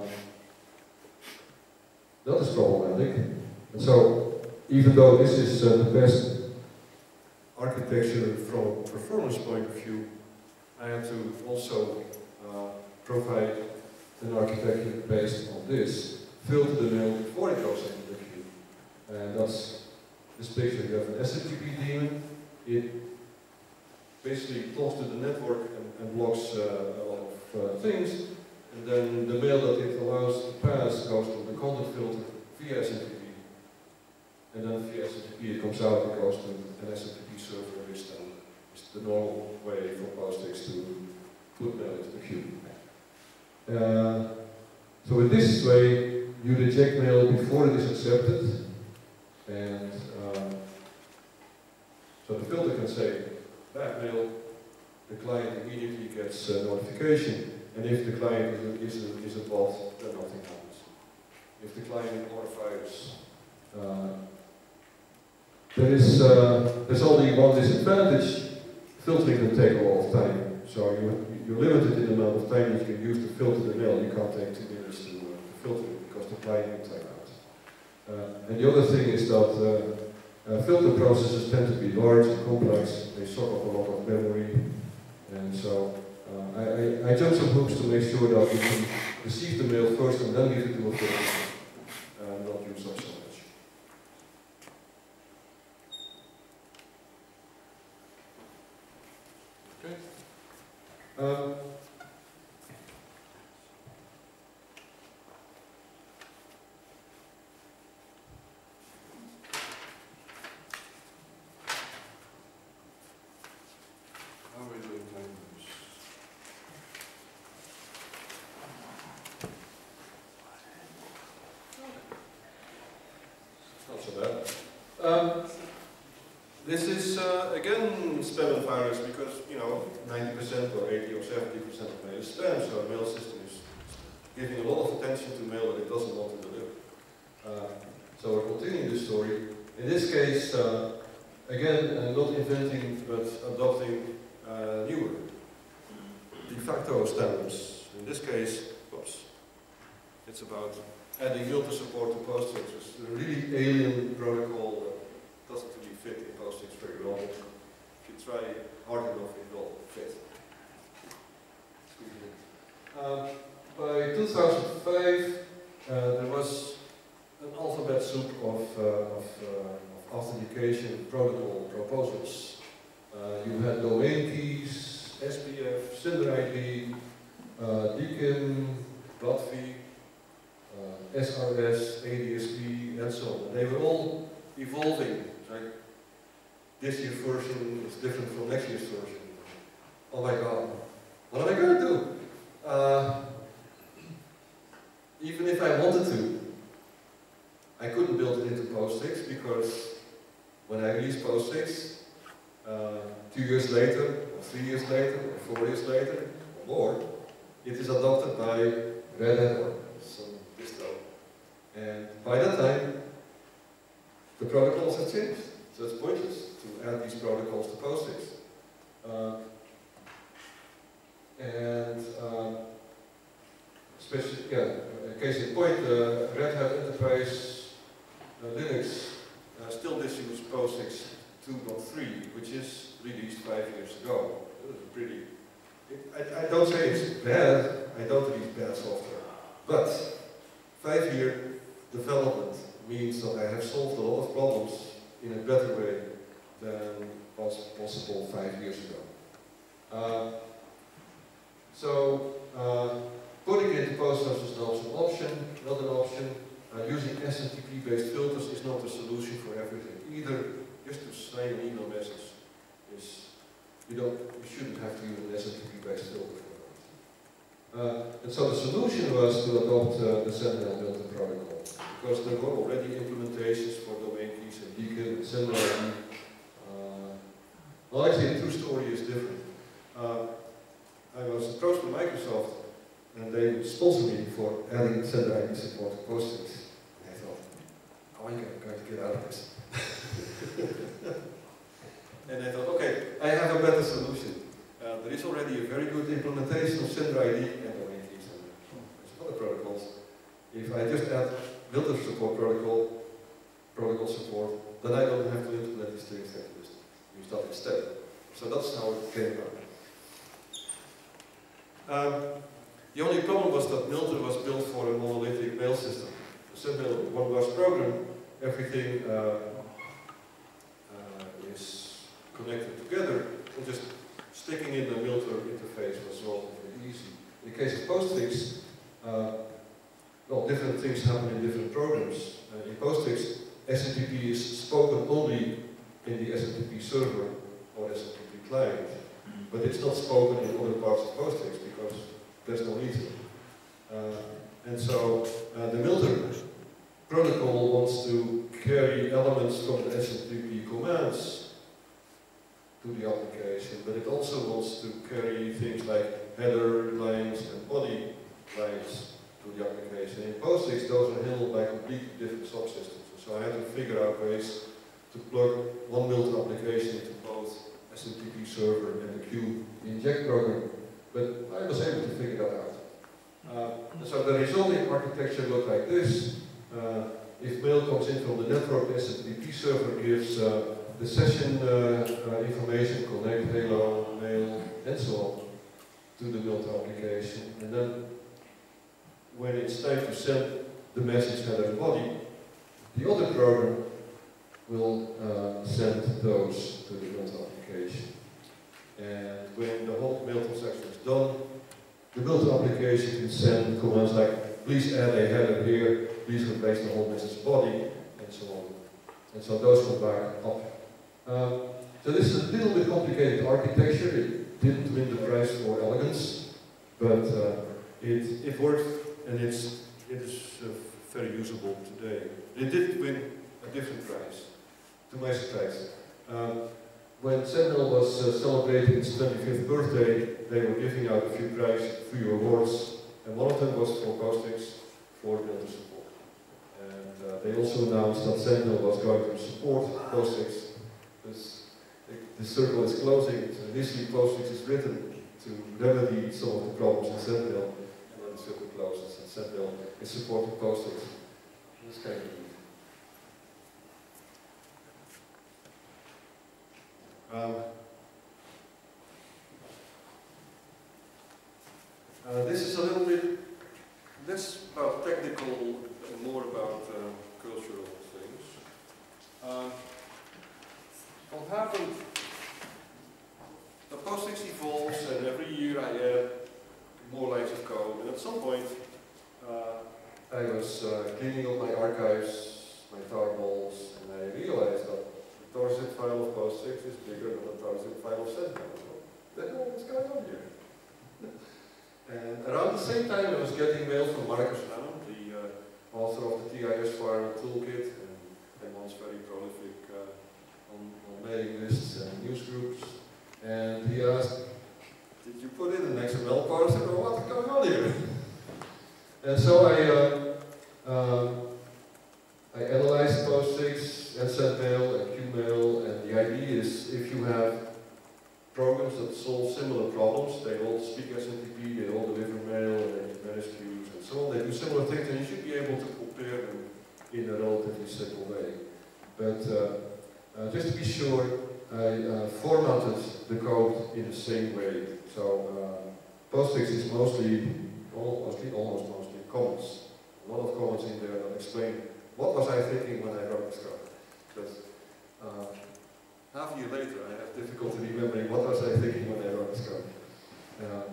B: that is problematic. And so, even though this is uh, the best architecture from a performance point of view, I had to also uh, provide an architecture based on this. Filter the mail before it goes into the queue. And that's this picture. You have an S M T P daemon. It basically talks to the network and, and blocks uh, a lot of uh, things. And then the mail that it allows to pass goes to the content filter via S M T P. And then via S M T P it comes out and goes to an S M T P server, which then is the normal way for Postfix to put mail into the queue. Uh, so in this way, you reject mail before it is accepted, and um, so the filter can say bad mail, the client immediately gets a notification, and if the client is a, is a, is a bot, then nothing happens. If the client or virus, uh, there is uh, there's only one disadvantage. Filtering can take a lot of time, so you, you're limited in the amount of time that you can use to filter the mail. You can't take two minutes to, uh, to filter it because the client will time out. Uh, and the other thing is that uh, uh, filter processes tend to be large and complex. They suck up a lot of memory, and so uh, I, I, I jump some hoops to make sure that we can receive the mail first and then give it to a filter, and not use up so much. Okay. Um, How are we doing time? Not so bad. Um, this is uh, again spam and virus because, you know, ninety percent or eighty or seventy percent of mail is spam, so the mail system is giving a lot of attention to mail that it doesn't want to deliver. Uh, so we're continuing this story. In this case, uh, again, uh, not inventing but adopting uh, newer de facto standards. In this case, oops, it's about adding filter support to Postfix. It's a really alien protocol that doesn't really fit in Postfix very well. If you try hard enough, it will fit. Um, by two thousand five, uh, there was an alphabet soup of, uh, of, uh, of authentication protocol proposals. Uh, you had domain keys, S P F, sender I D, uh, D K I M, B O T F I, uh, S R S, A D S B, and so on. They were all evolving. Like this year's version is different from next year's version. Oh my god, what am I going to do? Uh, even if I wanted to, I couldn't build it into Postfix because when I released Postfix, uh, two years later, or three years later, or four years later, or more, it is adopted by Red Hat or some distro. And by that time, the protocols have changed. So it's pointless to add these protocols to Postfix. Uh, and uh, especially, yeah, case in point, uh, Red Hat Enterprise uh, Linux uh, still disuse Postfix two point three, which is released five years ago. It was pretty. It, I, I don't say it's bad. I don't think it's bad software, but five-year development means that I have solved a lot of problems in a better way than was possible five years ago. Uh, so uh, putting it into Postfix is not an option. Not an option. Uh, using S M T P-based filters is not a solution for everything either. Just to sign an email message is, you don't, you shouldn't have to use an S M T P-based filter for that. Uh, and so the solution was to adopt uh, the Sentinel Milton protocol, because there were already implementations for domain keys and D K I M and sender I D. Uh, well, actually, the true story is different. Uh, I was approached by Microsoft, and they sponsored me for adding sender I D support to Postfix. And I thought, how am I going to get out of this? And I thought, okay, I have a better solution. Uh, there is already a very good implementation of sender I D and domain keys and some other protocols. If I just add filter support protocol, protocol support, then I don't have to implement these things and just use that instead. So that's how it came about. Um, the only problem was that Milton was built for a monolithic mail system. The Sentinel one was program, everything uh, uh, is connected together, and just sticking in the Milton interface was relatively easy. In the case of Postfix, uh, well, different things happen in different programs. Uh, in Postfix, S M T P is spoken only in the S M T P server or S M T P client, but it's not spoken in other parts of Postfix because there's no need to. Uh, and so uh, the Milton protocol wants to carry elements from the S M T P commands to the application, but it also wants to carry things like header lines and body lines to the application. In Postfix, those are handled by completely different subsystems. So I had to figure out ways to plug one Milton application into both S M T P server and the Q inject program, but I was able to figure that out. Uh, so the resulting architecture looked like this. Uh, if mail comes in from the network, the S M T P server gives uh, the session uh, uh, information, connect, hello, mail, and so on, to the Milton application. And then when it's time to send the message header and body, the other program will uh, send those to the Milton application. And when the whole mail transaction is done, the Milton application can send commands like, please add a header here, please replace the whole message body, and so on. And so those go back up. Um, so this is a little bit complicated architecture. It didn't win the prize for elegance, but uh, it, it worked, and it's, it is uh, very usable today. It did win a different prize, to my surprise. Um, when Sentinel was uh, celebrating its twenty-fifth birthday, they were giving out a few prizes, a few awards, and one of them was for Postfix for builder support. And uh, they also announced that Sentinel was going to support Postfix. This, the, the circle is closing. So initially, Postfix is written to remedy some of the problems in Sentinel, and then the circle closes, and Sentinel is supporting Postfix. This kind of neat. Um, uh, this is a little bit less about technical and more about uh, cultural things. Um, what happened? The Postfix evolves, and every year I add more lines of code. And at some point, uh, I was uh, cleaning up my archives, my tarballs, and I realized that the TORZIP file of Postfix is bigger than the TORZIP file of Sentinel. Then what's going on here? And around the same time, I was getting mail from Marcus Lamb, the uh, author of the T I S Firewall Toolkit, and, and once very prolific uh, on, on mailing lists and news groups. And he asked, did you put in an X M L parser, or what's going on here? And so I, uh, um, I analyzed Postfix and Sentinel and Qmail, and the idea is if you have programs that solve similar problems, they all speak S M T P, they all deliver mail, and they manage queues and so on, they do similar things, and you should be able to compare them in a relatively simple way. But uh, uh, just to be sure, I uh, formatted the code in the same way. So uh, Postfix is mostly, mostly, almost mostly comments. A lot of comments in there that explain what was I thinking when I wrote this code. But uh, half a year later, I have difficulty remembering what was I thinking when I wrote this code. Um,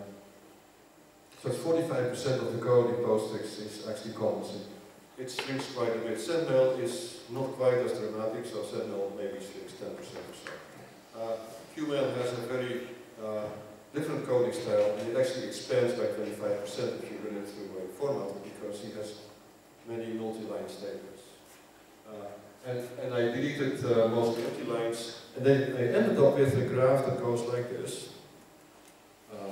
B: so it's forty-five percent of the code in Postfix is actually comments. It shrinks quite a bit. Sentinel is not quite as dramatic, so Sentinel maybe shrinks ten percent or so. Uh, Qmail has a very uh, different coding style, and it actually expands by twenty-five percent if you run it through a formatter, because he has many multi-line statements. Uh, and, and I deleted uh, most of the empty lines, and then I ended up with a graph that goes like this. Um,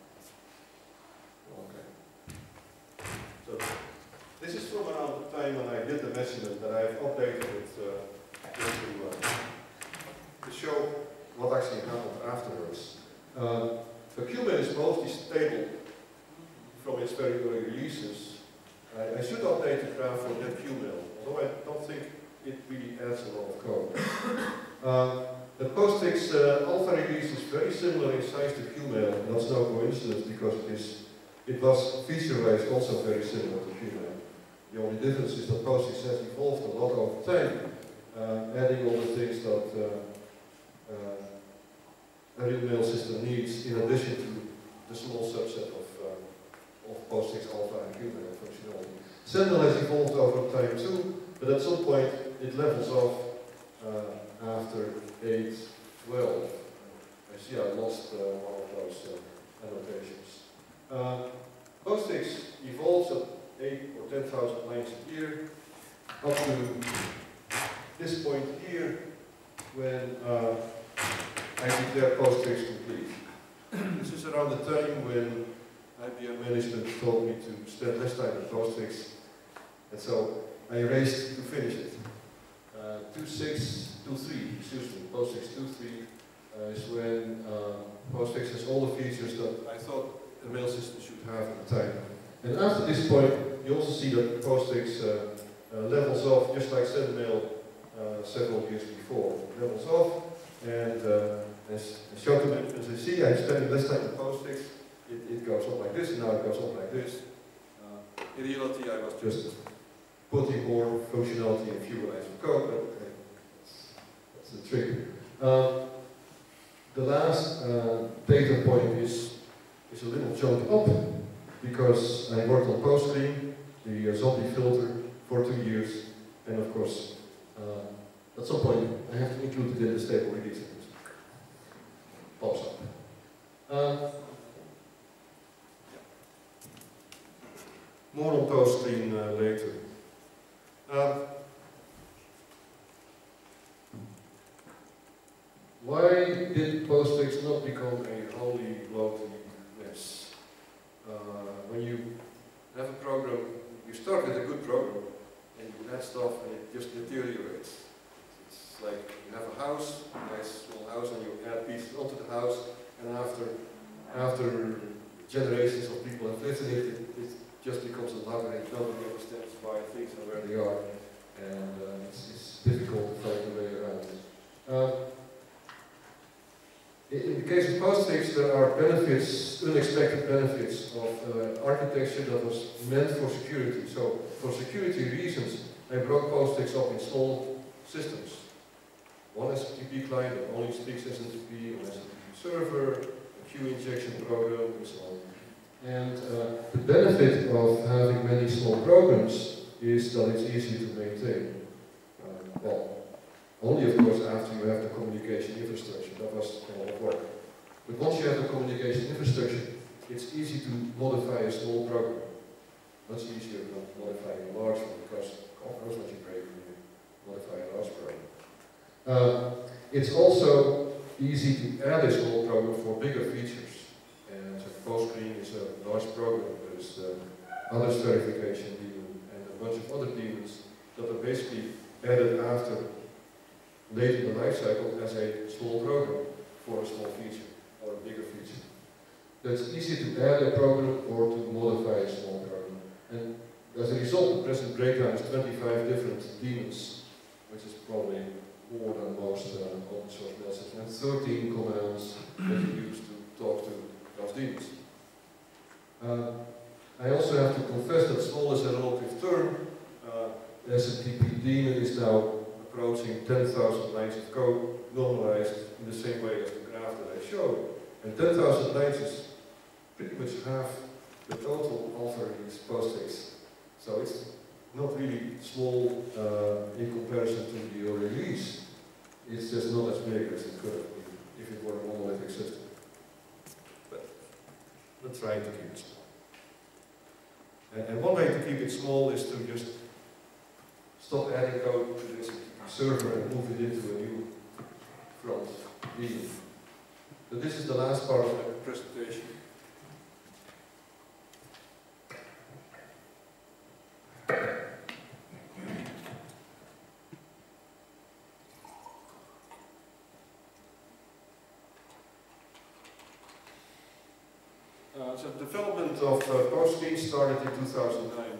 B: okay. So this is from around the time when I did the measurement that I've updated it uh, to, uh, to show what actually happened afterwards. Uh, so Qmail is mostly stable from its very early releases. I, I should update the graph for that Qmail, although I don't think it really adds a lot of code. uh, the Postfix uh, alpha release is very similar in size to Qmail, and that's no coincidence because it is it was feature-wise also very similar to Qmail. The only difference is that Postfix has evolved a lot over time, uh, adding all the things that uh, uh, a real mail system needs, in addition to the small subset of, uh, of Postfix alpha and Qmail functionality. Sentinel has evolved over time too, but at some point it levels off uh, after eight twelve. I see I lost uh, one of those uh, annotations. Uh, Postfix evolves at eight or ten thousand lines a year, up to this point here, when uh,
A: I declared Postfix complete. This is around the time when I B M management told me to spend less time on Postfix, and so I raced to finish it. Uh, two six two three, excuse me, Postfix two three uh, is when uh, Postfix has all the features that I thought a mail system should have at the time. And after this point, you also see that Postfix uh, uh, levels off, just like SendMail uh, several years before. Levels off, and uh, as, as shown to me, as I see, I'm spending less time on Postfix. It, it goes on like this, and now it goes on like this. Uh, in reality, I was just putting more functionality and fewer lines of code, but okay, that's, that's the trick. Uh, the last uh, data point is, is a little jump up, because I worked on PostScreen, the uh, zombie filter, for two years, and of course, uh, at some point, I have to include it in the stable release. Pops up. Uh, more on PostScreen uh, later. Uh, why did Postfix not become a holy bloated mess? Uh, when you have a program, you start with a good program, and you add stuff, and it just deteriorates. It's like you have a house, a nice small house, and you add pieces onto the house, and after after generations of people have lived in it, it, it just becomes a labyrinth. Nobody understands why things are where they are, and uh, it's, it's difficult to find a way around it. Uh, in the case of Postfix, there are benefits, unexpected benefits of uh, architecture that was meant for security. So, for security reasons, I broke Postfix up in small systems. One S M T P client that only speaks S M T P, an S M T P server, a queue injection program, and so on. And uh, the benefit of having many small programs is that it's easy to maintain. Uh, well, only of course after you have the communication infrastructure. That was a lot of work. But once you have the communication infrastructure, it's easy to modify a small program. Much easier than modifying a large one, because God knows what you break when you modify a large program. Uh, it's also easy to add a small program for bigger features. And so PostScreen is a large program. There's the others verification daemon and a bunch of other daemons that are basically added after, late in the life cycle, as a small program for a small feature or a bigger feature. So it's easy to add a program or to modify a small program. And as a result, the present breakdown is twenty-five different daemons, which is probably more than most uh, open source mail systems, and thirteen commands that you use to talk to those daemons. Uh, I also have to confess that small is a relative term. Uh, S M T P daemon is now approaching ten thousand lines of code, normalized in the same way as the graph that I showed. And ten thousand lines is pretty much half the total alpha release Postfix. So it's not really small uh, in comparison to the early release. It's just not as big as it could have been if it were a monolithic system. But we're trying to keep it small. And, and one way to keep it small is to just stop adding code to this server and move it into a new front daemon. So this is the last part of my presentation. Uh, so the development of uh, Postfix started in two thousand nine.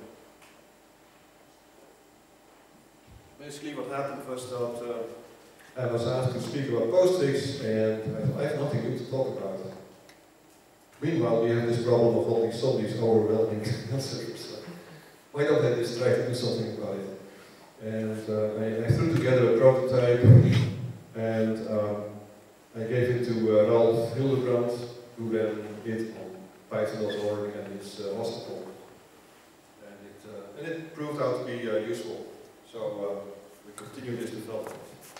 A: Basically what happened was that uh, I was asked to speak about Postfix, and I, I have nothing new to talk about. Meanwhile, we have this problem of all these zombies overwhelming servers. Why don't I just try to do something about it? And uh, I, I threw together a prototype, and um, I gave it to uh, Ralph Hildebrand, who ran it on Python dot org and his uh, hospital. And it, uh, and it proved out to be uh, useful. So uh, we continue this development.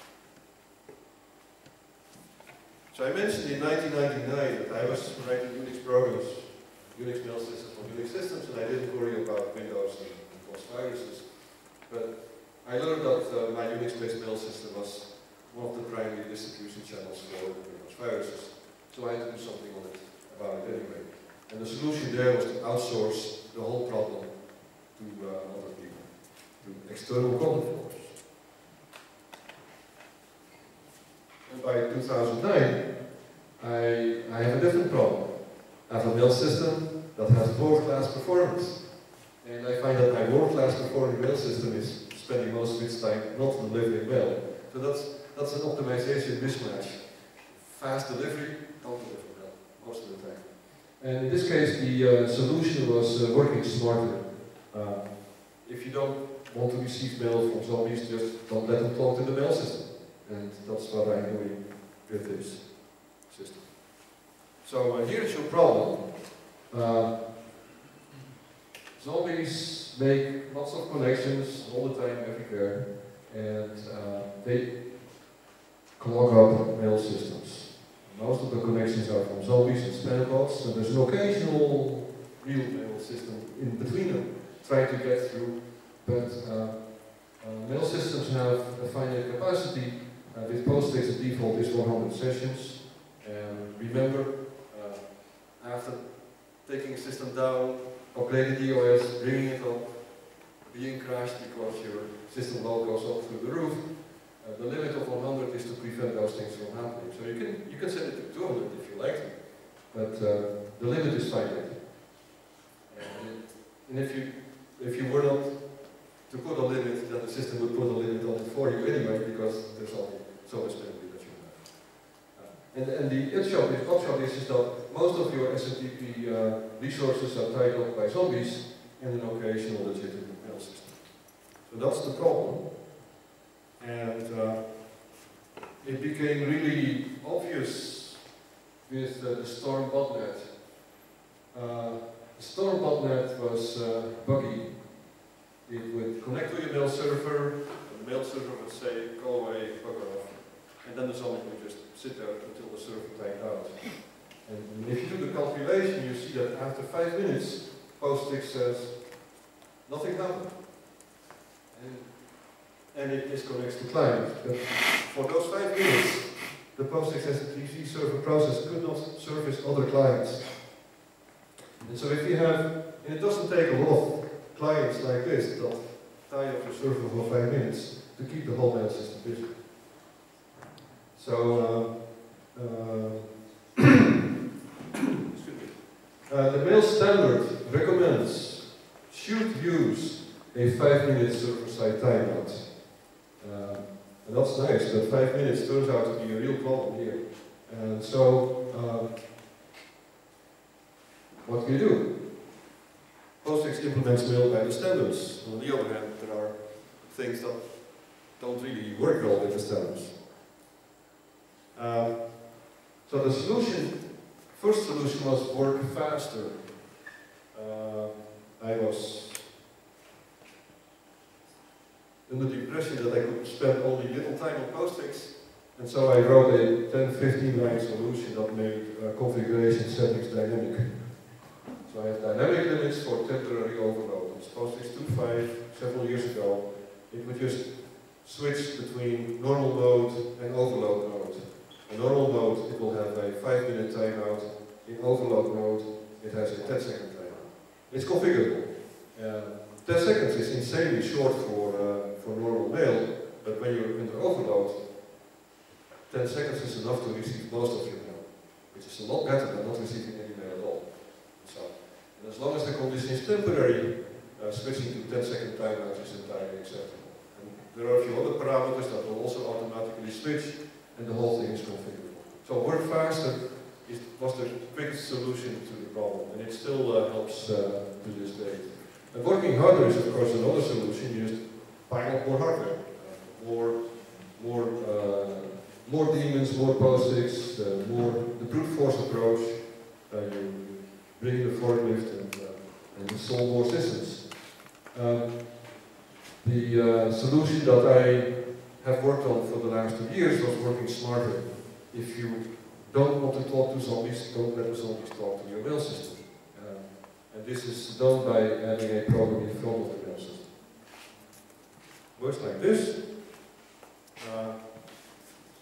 A: So I mentioned in nineteen ninety-nine that I was writing Unix programs, Unix mail systems for Unix systems, and I didn't worry about Windows and, and false viruses. But I learned that uh, my Unix-based mail system was
B: one of the primary distribution channels for those viruses. So I had to do something on it, about it anyway. And the solution there was to outsource the whole problem to uh, other people, to external content forms. And by two thousand nine, I, I have a different problem. I have a mail system that has world-class performance. And I find that my world-class performing mail system is spending most of its time not delivering mail. So that's, that's an optimization mismatch. Fast delivery, don't deliver mail, most of the time. And in this case, the uh, solution was uh, working smarter. Uh, if you don't want to receive mail from zombies, just don't let them talk to the mail system. And that's what I'm doing with this system. So uh, here's your problem. Uh, zombies make lots of connections all the time, everywhere, and uh, they clog up mail systems. Most of the connections are from zombies and spam bots, and there's an occasional real mail system in between them trying to get through. But uh, uh, mail systems have a finite capacity. Uh, with Postfix, the default is one hundred sessions. And remember, uh, after taking a system down, upgrading the O S, bringing it up, being crashed because your system load goes up through the roof, uh, the limit of one hundred is to prevent those things from happening. So you can you can set it to two hundred if you like to, but uh, the limit is finite. And, and if you if you were not to put a limit, then the system would put a limit on it for you anyway, because there's only so much memory that you have. Uh, and, and the upshot is, upshot is, is that most of your S M T P uh, resources are tied up by zombies and an occasional legitimate mail system. So that's the problem. And uh, it became really obvious with uh, the Storm botnet. Uh, the Storm botnet was uh, buggy. It would connect to your mail server, and the mail server would say, go away, bugger off. And then the zombie would just sit there until the server timed out. And if you do the calculation, you see that after five minutes, Postfix says, nothing happened. And, and it disconnects the client. But for those five minutes, the Postfix S M T P server process could not service other clients. And so if you have, and it doesn't take a lot of clients like this that tie up your server for five minutes to keep the whole mail system busy. So, uh, uh, uh, the mail standard recommends, should use a five minute server-side timeout. Uh, and that's nice, but five minutes turns out to be a real problem here. And so, uh, what can you do? Postfix implements mail by the standards. On the other hand, there are things that don't really work well with the standards. Uh, so the solution, first solution was work faster. Uh, I was under the impression that I could spend only little time on Postfix, and so I wrote a ten fifteen line solution that made uh, configuration settings dynamic. So I have dynamic limits for temporary overload. It's Postfix two point five, several years ago. It would just switch between normal mode and overload mode. In normal mode, it will have a five minute timeout. In overload mode, it has a ten second timeout. It's configurable. Uh, ten seconds is insanely short for, uh, for normal mail, but when you're under overload, ten seconds is enough to receive most of your mail, which is a lot better than not receiving any mail at all. So, and as long as the condition is temporary, uh, switching to ten second timeout is entirely acceptable. And there are a few other parameters that will also automatically switch, and the whole thing is configurable. So work faster is, was the quickest solution to the problem, and it still uh, helps uh, to this day. And working harder is of course another solution. You just pile up more hardware, uh, more, more, uh, more daemons, more Postfix, uh, more the brute force approach. Uh, you bring in the forklift and, uh, and install more systems. Um, the uh, solution that I have worked on for the last two years was working smarter. If you don't want to talk to zombies, don't let the zombies talk to your mail system. Uh, and this is done by adding a program in front of the mail system. Works like this. Uh,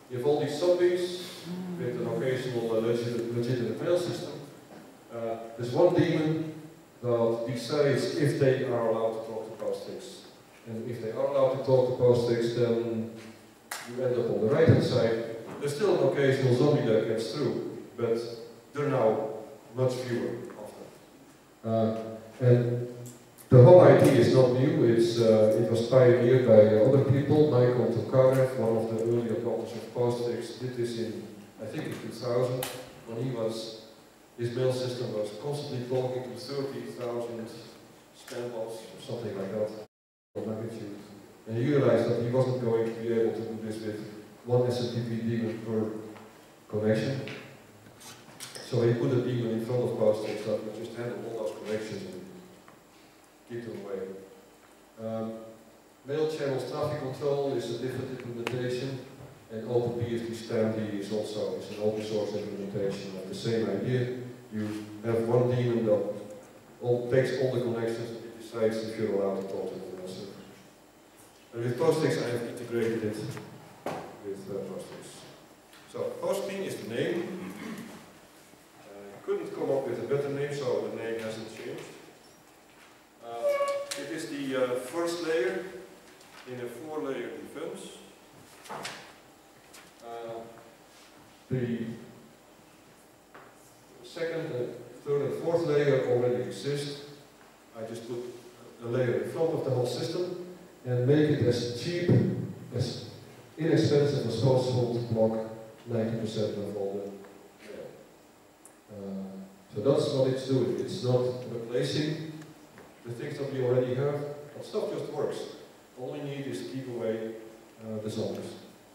B: You have all these zombies with an occasional uh, legit legitimate mail system. Uh, there's one demon that decides if they are allowed to talk to Postfix. And if they are allowed to talk to Postfix, then you end up on the right hand side. There's still an occasional zombie that gets through, but there are now much fewer of them. Uh, and the whole idea is not new. It's, uh, it was pioneered by uh, other people. Michael Tokarev, one of the early adopters of Postfix, did this in, I think, in two thousand, when he was, his mail system was constantly talking to thirty thousand spam bots or something like that, of magnitude. And he realized that he wasn't going to be able to do this with one S M T P daemon per connection. So he put a daemon in front of Postfix that would just handle all those connections and keep them away. Um, mail channels traffic control is a different implementation, and OpenBSD Standy is also is an open source implementation of the same idea. You have one daemon that all, takes all the connections and it decides if you're allowed to talk to the mail server. And with Postfix I have integrated it with uh, Postfix. So Postbean is the name. I couldn't come up with a better name, so the name hasn't changed. Uh, it is the uh, first layer in a four-layer defense. Uh, the second, uh, third and fourth layer already exist. I just put a layer in front of the whole system and make it as cheap, as inexpensive as possible to block ninety percent of all the mail. Uh, so that's what it's doing. It's not replacing the things that we already have, but stuff just works. All we need is to keep away uh, the zombies.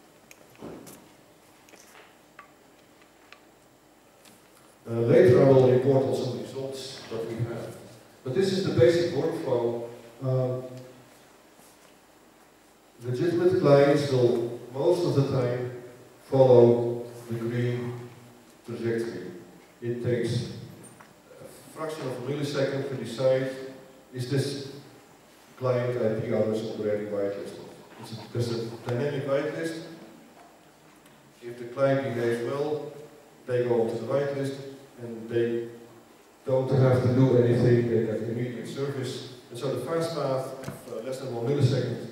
B: Uh, later I will report on some results that we have. But this is the basic workflow. Um, legitimate clients will most of the time follow the green trajectory. It takes a fraction of a millisecond to decide, is this client I P address already whitelisted? It's a, there's a dynamic whitelist. If the client behaves well, they go onto the whitelist and they don't have to do anything, they get immediate service. And so the fast path of uh, less than one millisecond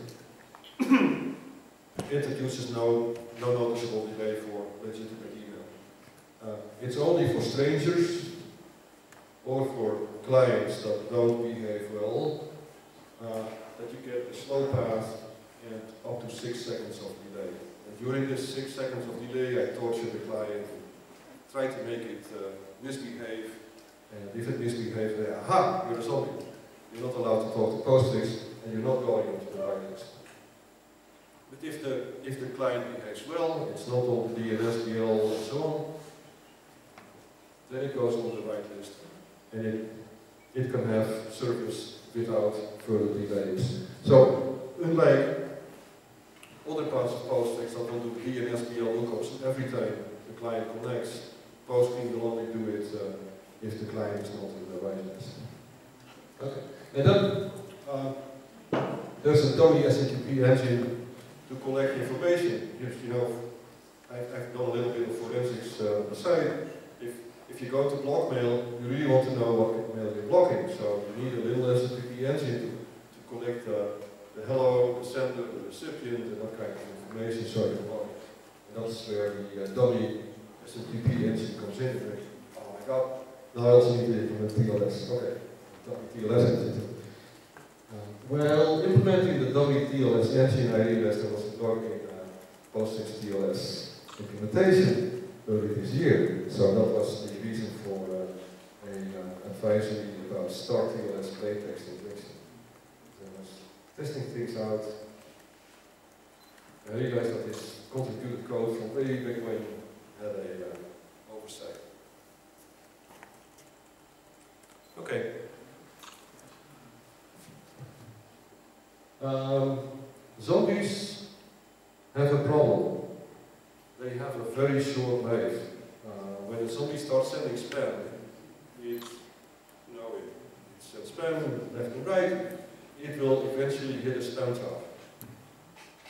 B: introduces no, no noticeable delay for legitimate email. Uh, it's only for strangers or for clients that don't behave well uh, that you get a slow path and up to six seconds of delay. And during this six seconds of delay, I torture the client, try to make it uh, misbehave, and if it misbehaves, they, aha, you're a zombie. You're not allowed to talk to Postfix, and you're not going onto the whitelist. But if the, if the client behaves well, it's not on the D N S, D L, and so on, then it goes on the whitelist, and it, it can have service without further delays. So, unlike other parts of Postfix that will do D N S, D L lookups every time the client connects, Postfix will only do it uh, if the client is not in the whitelist. Okay. And then uh, there's a dummy S M T P engine to collect information. If, you know, I've, I've done a little bit of forensics uh, aside. If, if you go to block mail, you really want to know what mail you're blocking. So you need a little S M T P engine to, to collect uh, the hello, the sender, the recipient, and that kind of information. So you block it. And that's where the uh, dummy S M T P engine comes in. Like, oh my god, now I also need to implement T L S. Okay, dummy T L S engine. Um, well, implementing the dummy T L S engine, I realized there was a bug in uh, Postfix T L S implementation early this year. So that was the reason for uh, a uh, advisory about start T L S plaintext injection. I was testing things out. I realized that this contributed code from way back when had a uh, oversight. Okay. Um, zombies have a problem. They have a very short life. Uh, when a zombie starts sending spam, it, you know, it, it sends spam left and right. It will eventually hit a spam trap. And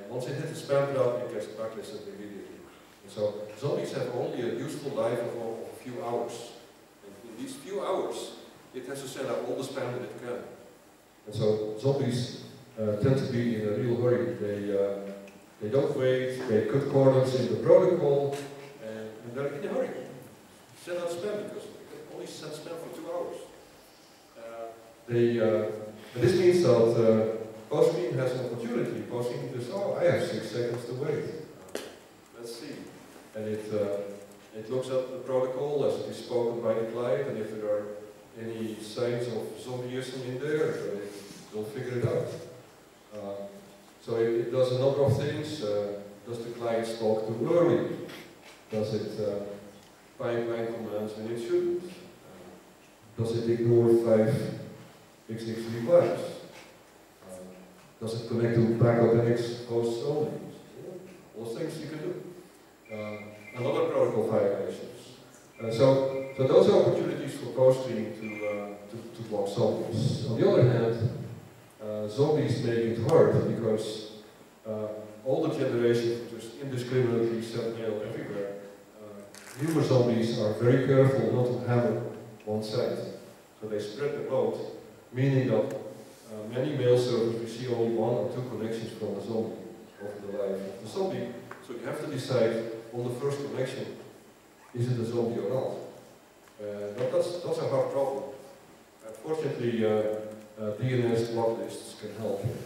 B: once it hits the spam drop, it gets blacklisted immediately. And so zombies have only a useful life of a few hours. And in these few hours, it has to send out all the spam that it can. And so zombies uh, tend to be in a real hurry. They, uh, they don't wait, they cut corners in the protocol, and, and they're in a hurry. Send out spam because they can only send spam for two hours. Uh, they, uh, and this means that uh, Postfix has an opportunity. Postfix says, oh, I have six seconds to wait. Uh, let's see. And it, uh, it looks at the protocol as it is spoken by the client, and if there are any signs of zombieism in there, it will figure it out. Uh, so it, it does a number of things. Uh, does the client talk too early? Does it uh, pipeline commands when it shouldn't? Uh, does it ignore five X X requires? Uh, does it connect to backup N X hosts only? All things you can do. Uh, and other protocol violations. Uh, so, so those are opportunities for Postfix to, uh, to, to block zombies. On the other hand, uh, zombies make it hard because uh, older generations just indiscriminately send mail everywhere. Uh, newer zombies are very careful not to hammer one side. So they spread the load, meaning that uh, many mail servers receive only one or two connections from the zombie over the life of the zombie. So you have to decide on the first connection, is it a zombie or not? Uh, but that's, that's a hard problem. Unfortunately, uh, uh, D N S block lists can help you.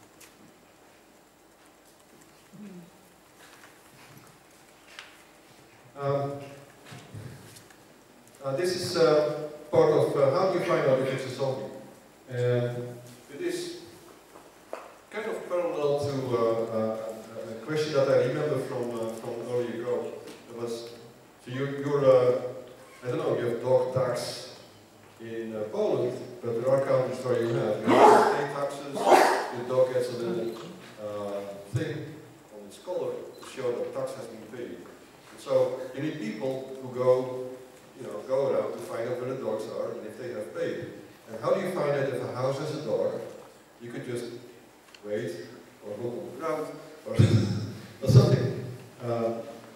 B: Um, uh, this is uh, part of uh, how do you find out if it's a zombie. And it is kind of parallel to uh, uh, a question that I remember from uh, from earlier ago. It was, so you're, you're uh, I don't know, you have dog tax in uh, Poland, but there are countries where you have, you have state taxes, your dog gets a little uh, thing on its collar to show that tax has been paid. And so you need people who go, you know, go around to find out where the dogs are and if they have paid. And how do you find out if a house has a dog? You could just wait, or look on the ground, or, or something. Uh,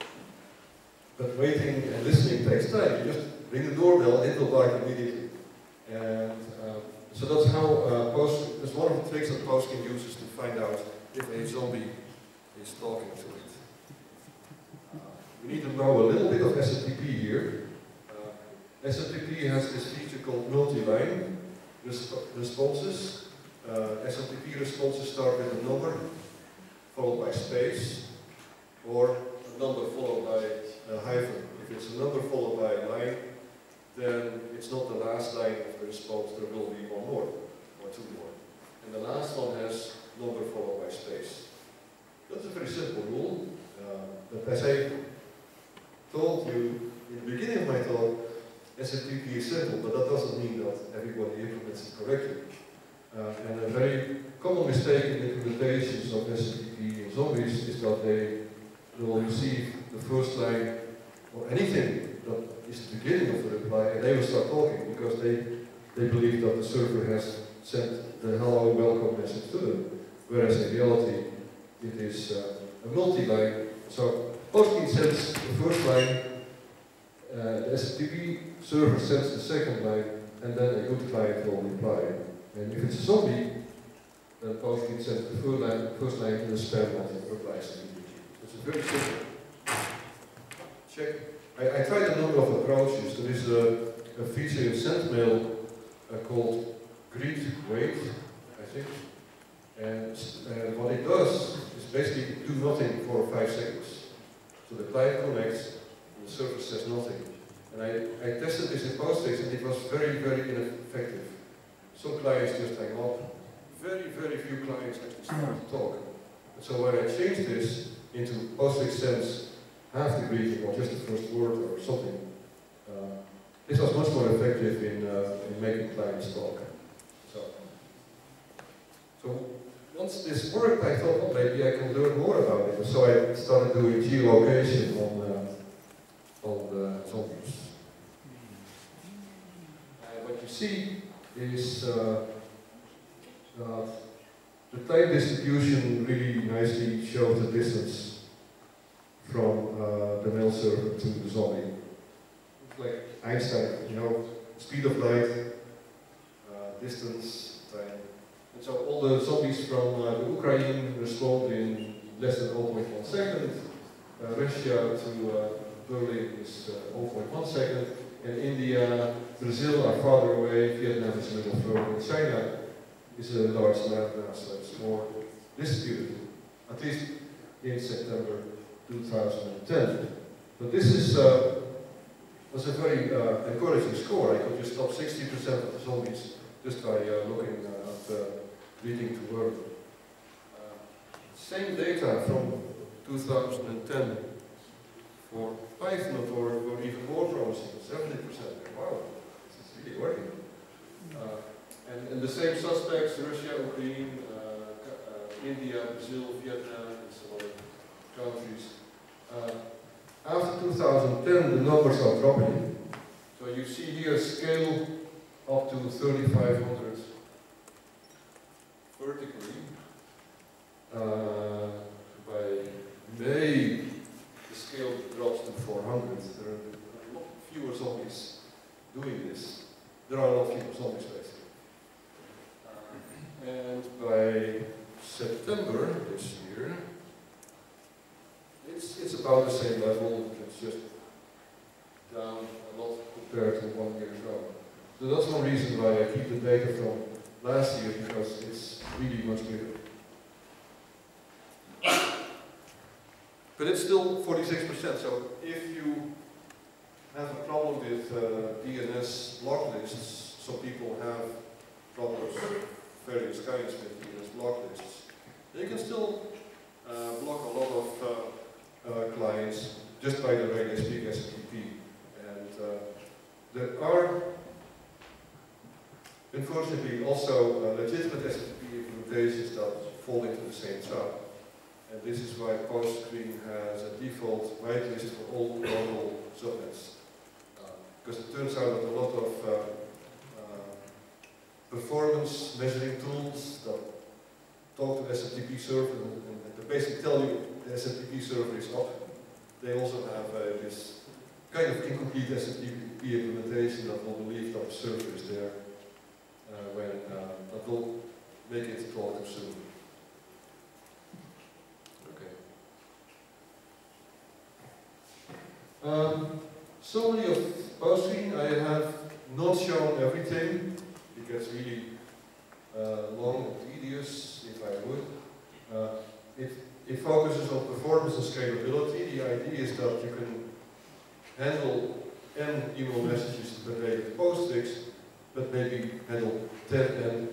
B: but waiting and listening takes time. You just ring the doorbell and it will bark immediately. And uh, so that's how uh, Post, that's one of the tricks that Postfix uses to find out if a zombie is talking to it. Uh, we need to know a little bit of S M T P here. Uh, S M T P has this feature called multi-line resp responses. Uh, S M T P responses start with a number followed by space, or a number followed by a hyphen. If it's a number followed by a line, then it's not the last line of the response, there will be one more, or two more. And the last one has number followed by space. That's a very simple rule, uh, but as I told you in the beginning of my talk, S M T P is simple, but that doesn't mean that everybody implements it correctly. Uh, and a very common mistake in implementations of S M T P in zombies is that they will receive the first line or anything that is the beginning of the reply, and they will start talking because they, they believe that the server has sent the hello welcome message to them, whereas in reality it is uh, a multi-line. So Postfix sends the first line, uh, the S M T P server sends the second line, and then a good client will reply. And if it's a zombie, then Postfix sends the first line, first line to the spam and replies immediately. It's a very simple. Check. I, I tried a number of approaches. There is a, a feature in SendMail uh, called greet wait, I think. And uh, what it does is basically do nothing for five seconds. So the client connects, and the server says nothing. And I, I tested this in Postfix, and it was very, very ineffective. Some clients just hang up. Very, very few clients actually start to talk. And so when I changed this into Postfix sends half the greeting or just the first word or something, uh, this was much more effective in, uh, in making clients talk. So, so once this worked, I thought, well, maybe I can learn more about it. So I started doing geolocation on, uh, on the zombies. And what you see is uh, uh, the time distribution really nicely shows the distance from uh, the mail server to the zombie. It's like Einstein, you know, speed of light, uh, distance, time. And so all the zombies from uh, the Ukraine respond in less than zero point one second. Uh, Russia to uh, Berlin is uh, zero point one second. And India, Brazil are farther away, Vietnam is a little further, and China is a large land now, so it's more distributed, at least in September two thousand ten. But this is, uh, was a very uh, encouraging score. I could just stop sixty percent of the zombies just by uh, looking uh, at uh, reading to work. Uh, same data from two thousand ten for Python were, were even more promising, seventy percent. Wow, this is really working. Uh, and, and the same suspects, Russia, Ukraine, uh, uh, India, Brazil, Vietnam, and some other countries. Uh, after two thousand ten, the numbers are dropping. So you see here a scale up to thirty-five hundred vertically. Uh, by May, the scale drops to four hundred. There are a lot fewer zombies doing this. There are a lot fewer zombies, basically. Uh, and by September this year, it's, it's about the same level. It's just down a lot compared to one year ago. So that's one reason why I keep the data from last year, because it's really much bigger. But it's still forty-six percent, so if you have a problem with uh, D N S block lists, some people have problems of various kinds with D N S block lists, you can still uh, block a lot of uh, uh, clients just by the way they speak S M T P. And uh, there are, unfortunately, also uh, legitimate S M T P implementations that fall into the same trap. And this is why Postfix has a default whitelist for all global subnets. Uh, because it turns out that a lot of uh, uh, performance measuring tools that talk to S M T P server and, and they basically tell you the S M T P server is up. They also have uh, this kind of incomplete S M T P implementation that will believe that the server is there uh, when uh, that will make it talk too soon. Um, summary of Postfix, I have not shown everything. It gets really uh, long and tedious if I would. Uh, it, it focuses on performance and scalability. The idea is that you can handle n email messages per day with Postfix, but maybe handle ten n,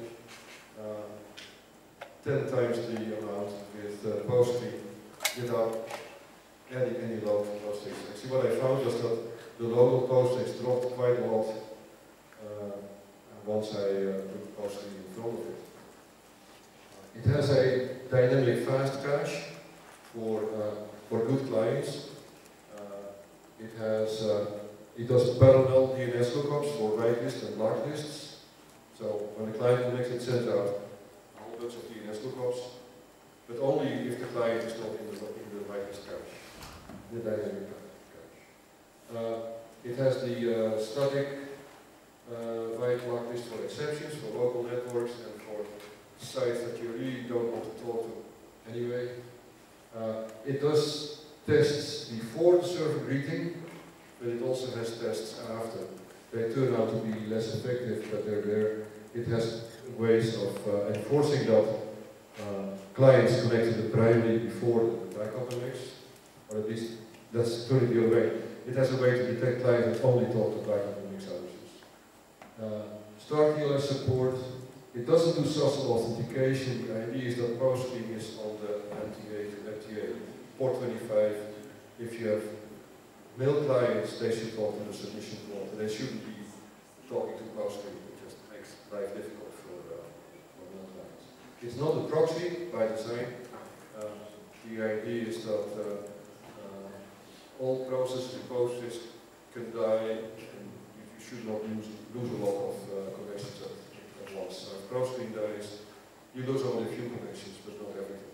B: uh, ten times the amount with uh, Postfix without adding any load to Postfix. Actually, what I found was that the load of Postfix dropped quite a lot uh, once I uh, put Postfix in front of it. It has a dynamic fast cache for uh, for good clients. Uh, it has uh, it does parallel D N S lookups for whitelist and blacklists. So when the client connects, it sends out a whole bunch of D N S lookups, but only if the client is not in the in the whitelist cache. The dynamic cache. Uh, it has the uh, static uh, white blacklist for exceptions, for local networks, and for sites that you really don't want to talk to anyway. Uh, it does tests before the server greeting, but it also has tests after. They turn out to be less effective, but they're there. It has ways of uh, enforcing that uh, clients connect to the primary before the backup index, or at least that's turning the other way. It has a way to detect clients that only talk to backup index addresses. Uh, Start T L S support. It doesn't do social authentication. The idea is that Postfix is on the M T A to M T A, port twenty-five. If you have mail clients, they should talk to the submission port. They shouldn't be talking to Postfix. It just makes life difficult for, uh, for mail clients. It's not a proxy by design. Uh, the idea is that uh, uh, all processes in Postfix can die, and you should not lose, lose a lot of uh, connections at, at once. So if Postfix dies, you lose only a few connections, but not everything.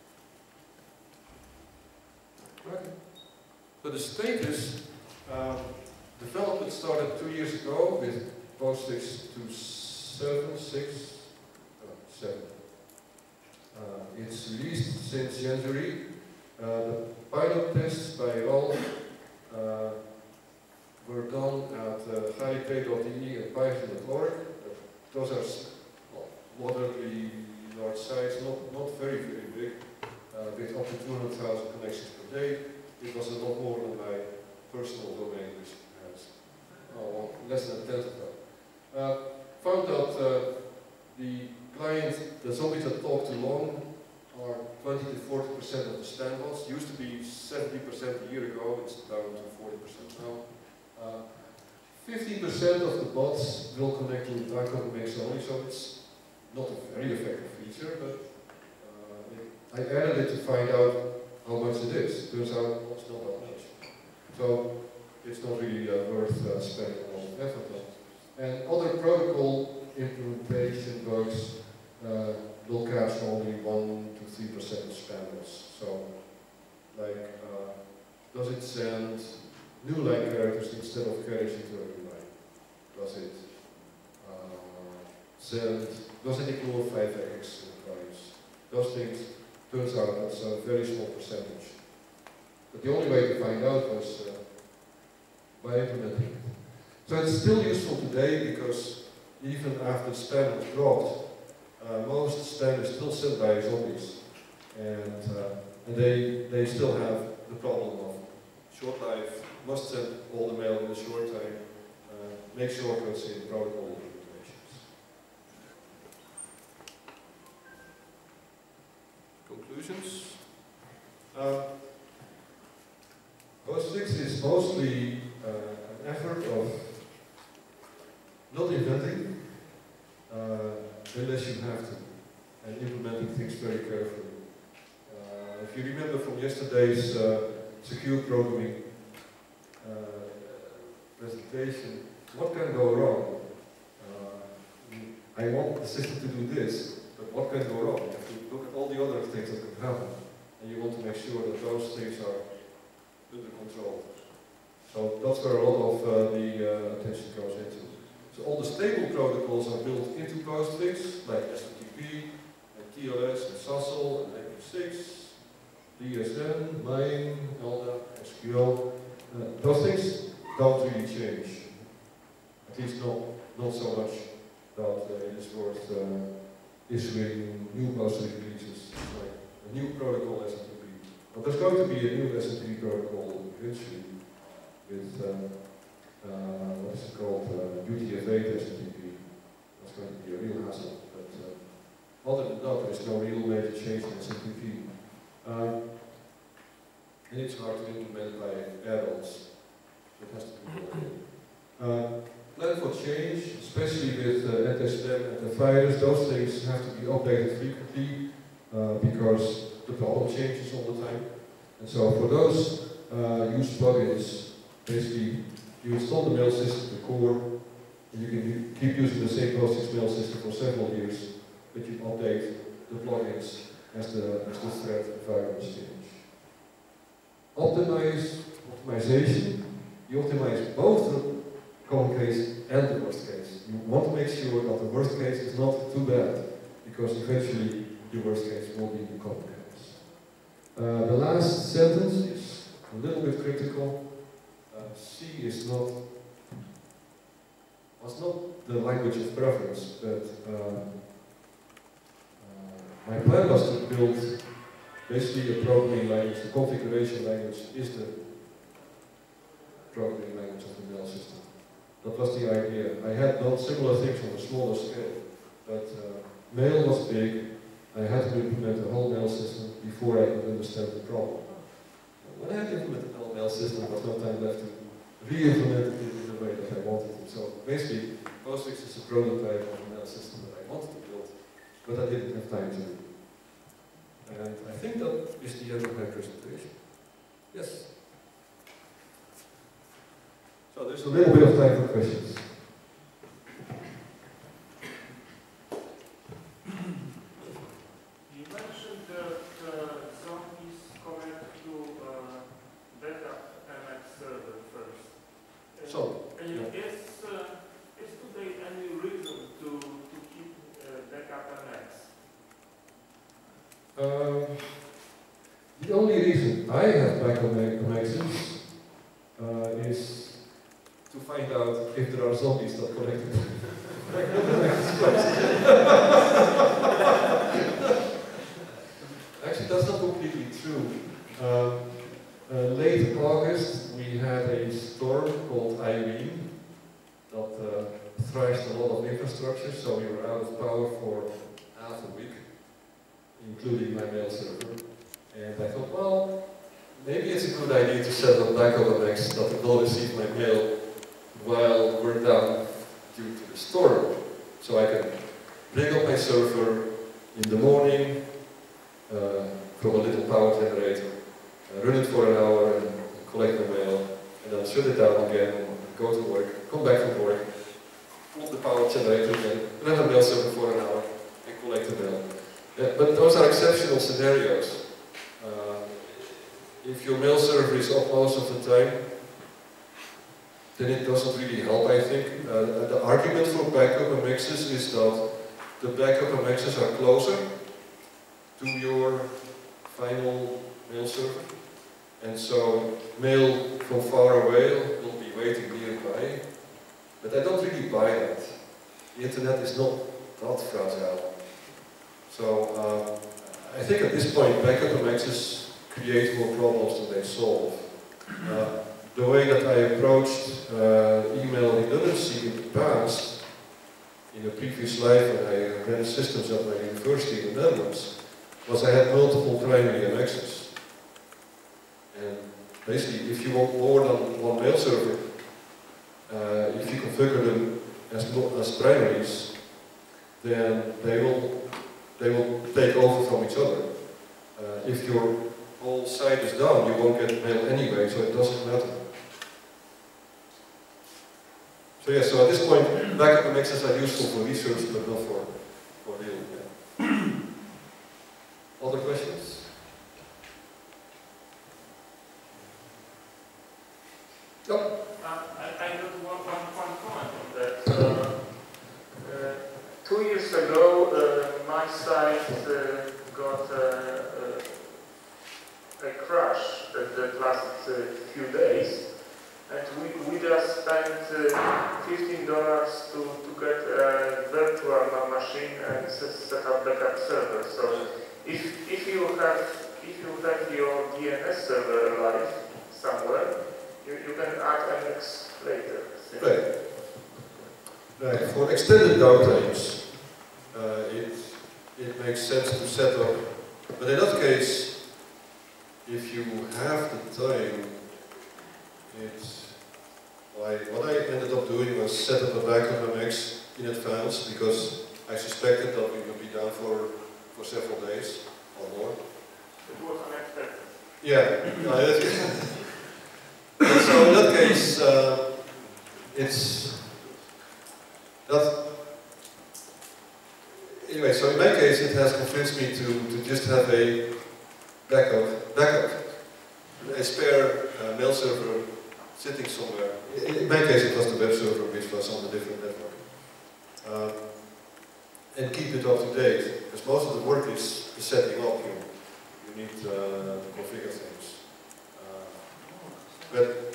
B: Right. So the status, um, development started two years ago with Postfix two seven six, uh, seven. Uh, it's released since January. Uh, the pilot tests by all uh, were done at uh, haripay dot d e and python dot org. Uh, those are well, moderately large sites, not, not very, very big, uh, with up to two hundred thousand connections per day. It was a lot more than my personal domain, which has oh, less than a tenth of that. Uh, found out uh, the client, the zombies that talk too long are twenty to forty percent of the standards. Used to be seventy percent a year ago, it's down to forty percent now. Uh, fifty percent of the bots will connect to dark domains only, so it's not a very effective feature, but uh, it, I added it to find out how much it is. Turns out it's not that much. So it's not really uh, worth uh, spending a lot of effort on. And other protocol implementation bugs uh, will catch only one to three percent of spammers. So, like, uh, does it send new line characters instead of characters into every line? Does it uh, send, does it ignore five X values? Those things, turns out that's a very small percentage. But the only way to find out was uh, by implementing it. So it's still useful today because even after spam was dropped, uh, most spam is still sent by zombies. And, uh, and they, they still have the problem of short life, must send all the mail in a short time, uh, make shortcuts in protocol implementations. Conclusions? Uh, Postfix is mostly uh, an effort of not inventing uh, unless you have to, and implementing things very carefully. Uh, if you remember from yesterday's uh, secure programming uh, presentation, what can go wrong? Uh, I want the system to do this, but what can go wrong? You have to look at all the other things that can happen, and you want to make sure that those things are under control. So that's where a lot of uh, the uh, attention goes into. So all the stable protocols are built into Postfix, like S M T P, and T L S, and S A S L, and A P six, D S N, MIME, LDAP, S Q L. Uh, those things don't really change. At least not, not so much that uh, it is worth uh, issuing new Postfix releases, like a new protocol S M T P. But there's going to be a new S M T P protocol eventually with uh, uh, what is it called, uh, U T F eight S M T P. That's going to be a real hassle. But uh, other than that, there is no real major change in S M T P. Um, and it's hard to implement by add-ons. It has to be built in. Uh, plan for change, especially with uh, anti-spam, antivirus, those things have to be updated frequently uh, because the problem changes all the time. And so for those, uh, use plugins. Basically, you install the mail system, the core, and you can keep using the same Postfix mail system for several years, but you update the plugins as the, as the threat environments change. Optimize, optimization, you optimize both the common case and the worst case. You want to make sure that the worst case is not too bad, because eventually the worst case will be the common case. Uh, the last sentence is a little bit critical. Uh, C is not, was not the language of preference, but uh, uh, my plan was to build basically a programming language. The configuration language is the programming language of the mail system. That was the idea. I had done similar things on a smaller scale, but uh, mail was big. I had to implement a whole mail system before I could understand the problem. When I had implemented the whole mail system, there was no time left to re-implement it in the way that I wanted it. So basically, Postfix is a prototype of a mail system that I wanted to build, but I didn't have time to do. And I think that is the end of my presentation. Yes? So there's a little bit of time for questions. I have backup connections uh, is to find out if there are zombies that connected. Actually, that's not completely true. Um, uh, late August, we had a storm called Irene that uh, thrashed a lot of infrastructure, so we were out of power for half a week, including my mail server. And I thought, well, maybe it's a good idea to set up backup M X that it will receive my mail while we're down due to the storm. So I can bring up my server in the morning uh, from a little power generator, uh, run it for an hour and collect my mail, and then shut it down again, and go to work, come back from work, pull the power generator again, run a mail server for an hour, and collect the mail. Yeah, but those are exceptional scenarios. Uh, if your mail server is up most of the time, then it doesn't really help, I think. Uh, the argument for backup M Xs is that the backup M Xs are closer to your final mail server. And so mail from far away will be waiting nearby. But I don't really buy that. The internet is not that fragile. So uh, I think at this point backup M Xs create more problems than they solve. Uh, The way that I approached uh, email redundancy in the past, in a previous life when I ran systems at my university in the Netherlands, was I had multiple primary M Xs. And basically, if you want more than one mail server, uh, if you configure them as, as primaries, then they will, they will take over from each other. Uh, if your whole site is down, you won't get mail anyway, so it doesn't matter. So yeah, so at this point, backup M Xs are useful for research, but not for, for real. Yeah. Other questions? Yep.
C: Uh, I, I got one, one, one comment on that. Uh, uh, two years ago, uh, my site uh, got uh, uh, a crash that, that lasted a few days. And we, we just spent uh, fifteen dollars to, to get a virtual machine and set up backup server. So if, if you have if you have your D N S server alive somewhere, you, you can add M X later.
B: Right. Right. For extended downtimes, uh, it it makes sense to set up. But in that case, if you have the time, it's like what I ended up doing was set up a backup M X in advance because I suspected that we would be down for for several days or more.
C: It was unexpected.
B: Yeah. And so in that case, uh, it's that. Anyway, so in my case, it has convinced me to to just have a backup backup a spare uh, mail server sitting somewhere. In my case, it was the web server, which was on a different network. Um, and keep it up to date, because most of the work is, is setting up. You, you need uh, to configure things. Uh, but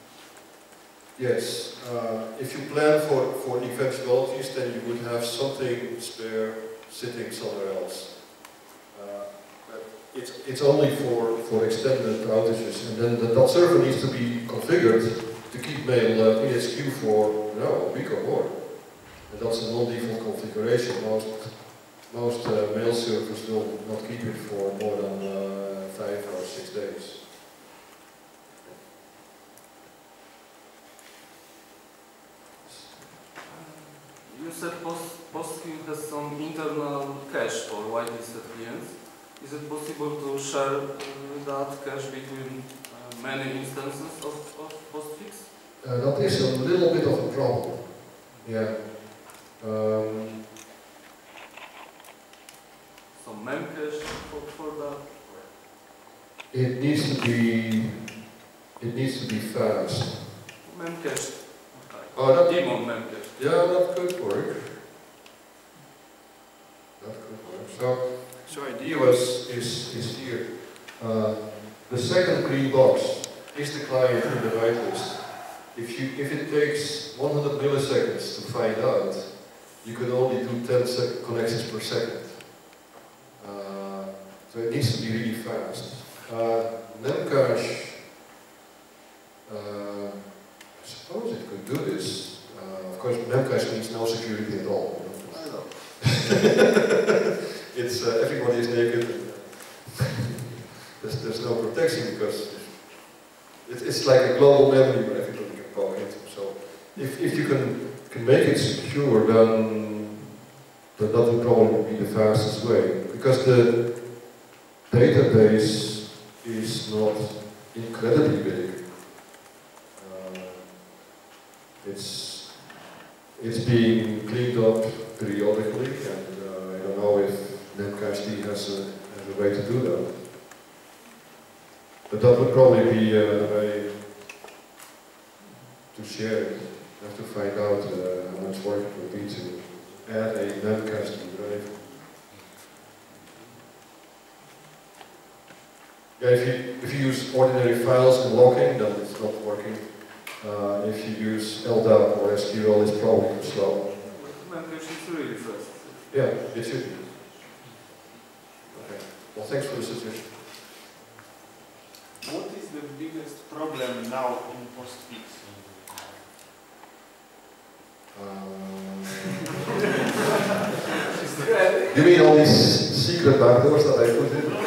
B: yes, uh, if you plan for, for eventualities, then you would have something spare sitting somewhere else. It's, it's only for, for extended outages, and then the, that server needs to be configured to keep mail uh, in its queue for no, a week or more. And that's a non-default configuration. Most, most uh, mail servers will not keep it for more than uh, five or six days.
D: You said Post, Postfix has some internal cache for whitelisted clients. Is it possible to share uh, that cache between uh, many instances of, of Postfix?
B: Uh, that is a little bit of a problem. Yeah. Um,
D: Some memcache for, for that?
B: it needs to be. It needs to be fast.
D: Memcache. Okay.
B: Oh, that,
D: Daemon memcache.
B: yeah, that could work. That could work. So. So idea was is is here. Uh, The second green box is the client in the whitelist. If you if it takes one hundred milliseconds to find out, you can only do ten connections per second. Uh, so it needs to be really fast. Uh, Memcache, uh, I suppose it could do this. Uh, of course, Memcache means no security at all.
A: I know.
B: It's uh, everybody is naked. And, uh, there's, there's no protection because it, it's like a global memory where everybody can poke into. So if if you can can make it secure, then then that would probably be the fastest way, because the database is not incredibly big. Uh, it's it's being cleaned up periodically, and uh, I don't know if Memcache has a, has a way to do that. But that would probably be uh, a way to share it. You have to find out uh, how much work it would be to add a Memcache to the drive. Yeah, if you, if you use ordinary files and logging, then it's not working. Uh, if you use L D A P or S Q L, it's probably too slow.
D: Memcache is really fast.
B: Yeah, it should be. Okay. Well, thanks for the suggestion.
E: What is the biggest problem now in Postfix?
B: Um, you mean all these secret backdoors that I put in?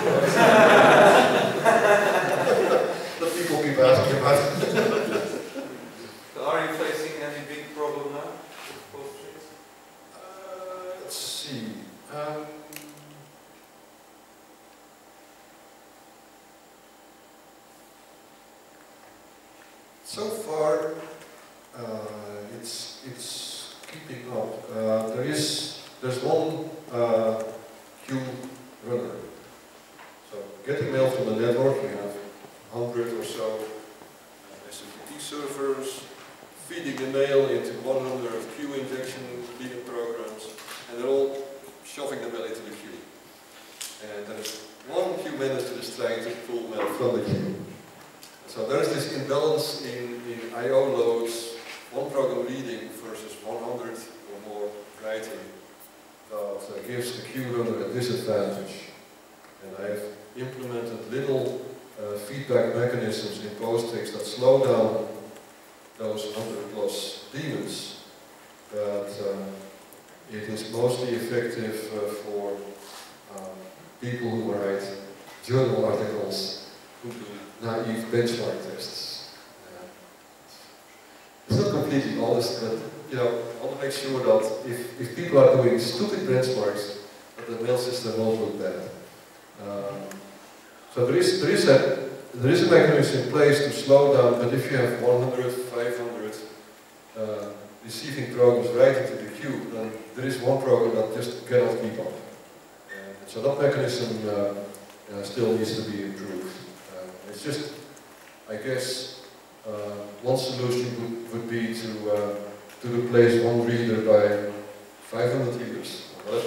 B: That people keep asking about.
E: So are you facing any big problem now with Postfix?
B: Uh, let's see. Um, so far, uh, it's it's keeping up. Uh, there is there's one uh, queue runner. So getting mail from the network, we have one hundred or so S M T P servers feeding the mail into one hundred queue injection leading programs, and they're all shoving the mail into the queue. And there's one queue manager that's trying to pull mail from the queue. So there's this imbalance in, in I O loads, one program reading versus one hundred or more writing, that uh, gives the queue runner a disadvantage. And I have implemented little uh, feedback mechanisms in Postfix that slow down those one hundred plus demons, but uh, it is mostly effective uh, for um, people who write journal articles who do naive benchmark tests. Uh, it's not completely honest, but you know, I want to make sure that if, if people are doing stupid benchmarks, that the mail system won't look bad. Um, so there is there is a there is a mechanism in place to slow down, but if you have one hundred, five hundred uh, receiving programs right into the queue, then there is one program that just cannot keep up. And so that mechanism uh, uh, still needs to be improved. It's just, I guess, uh, one solution would, would be to uh, to replace one reader by five hundred readers,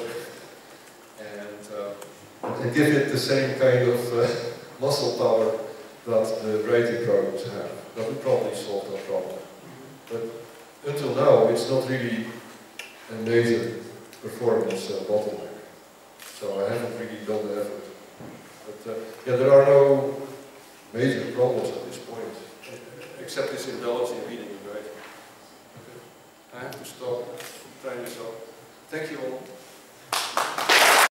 B: and, uh, and give it the same kind of uh, muscle power that the writing programs have. That would probably solve that problem. But until now, it's not really a major performance uh, bottleneck. So I haven't really done the effort. But uh, yeah, there are no major problems at this point, except this imbalance in reading and writing. Okay. I have to stop. Time is up. Thank you all.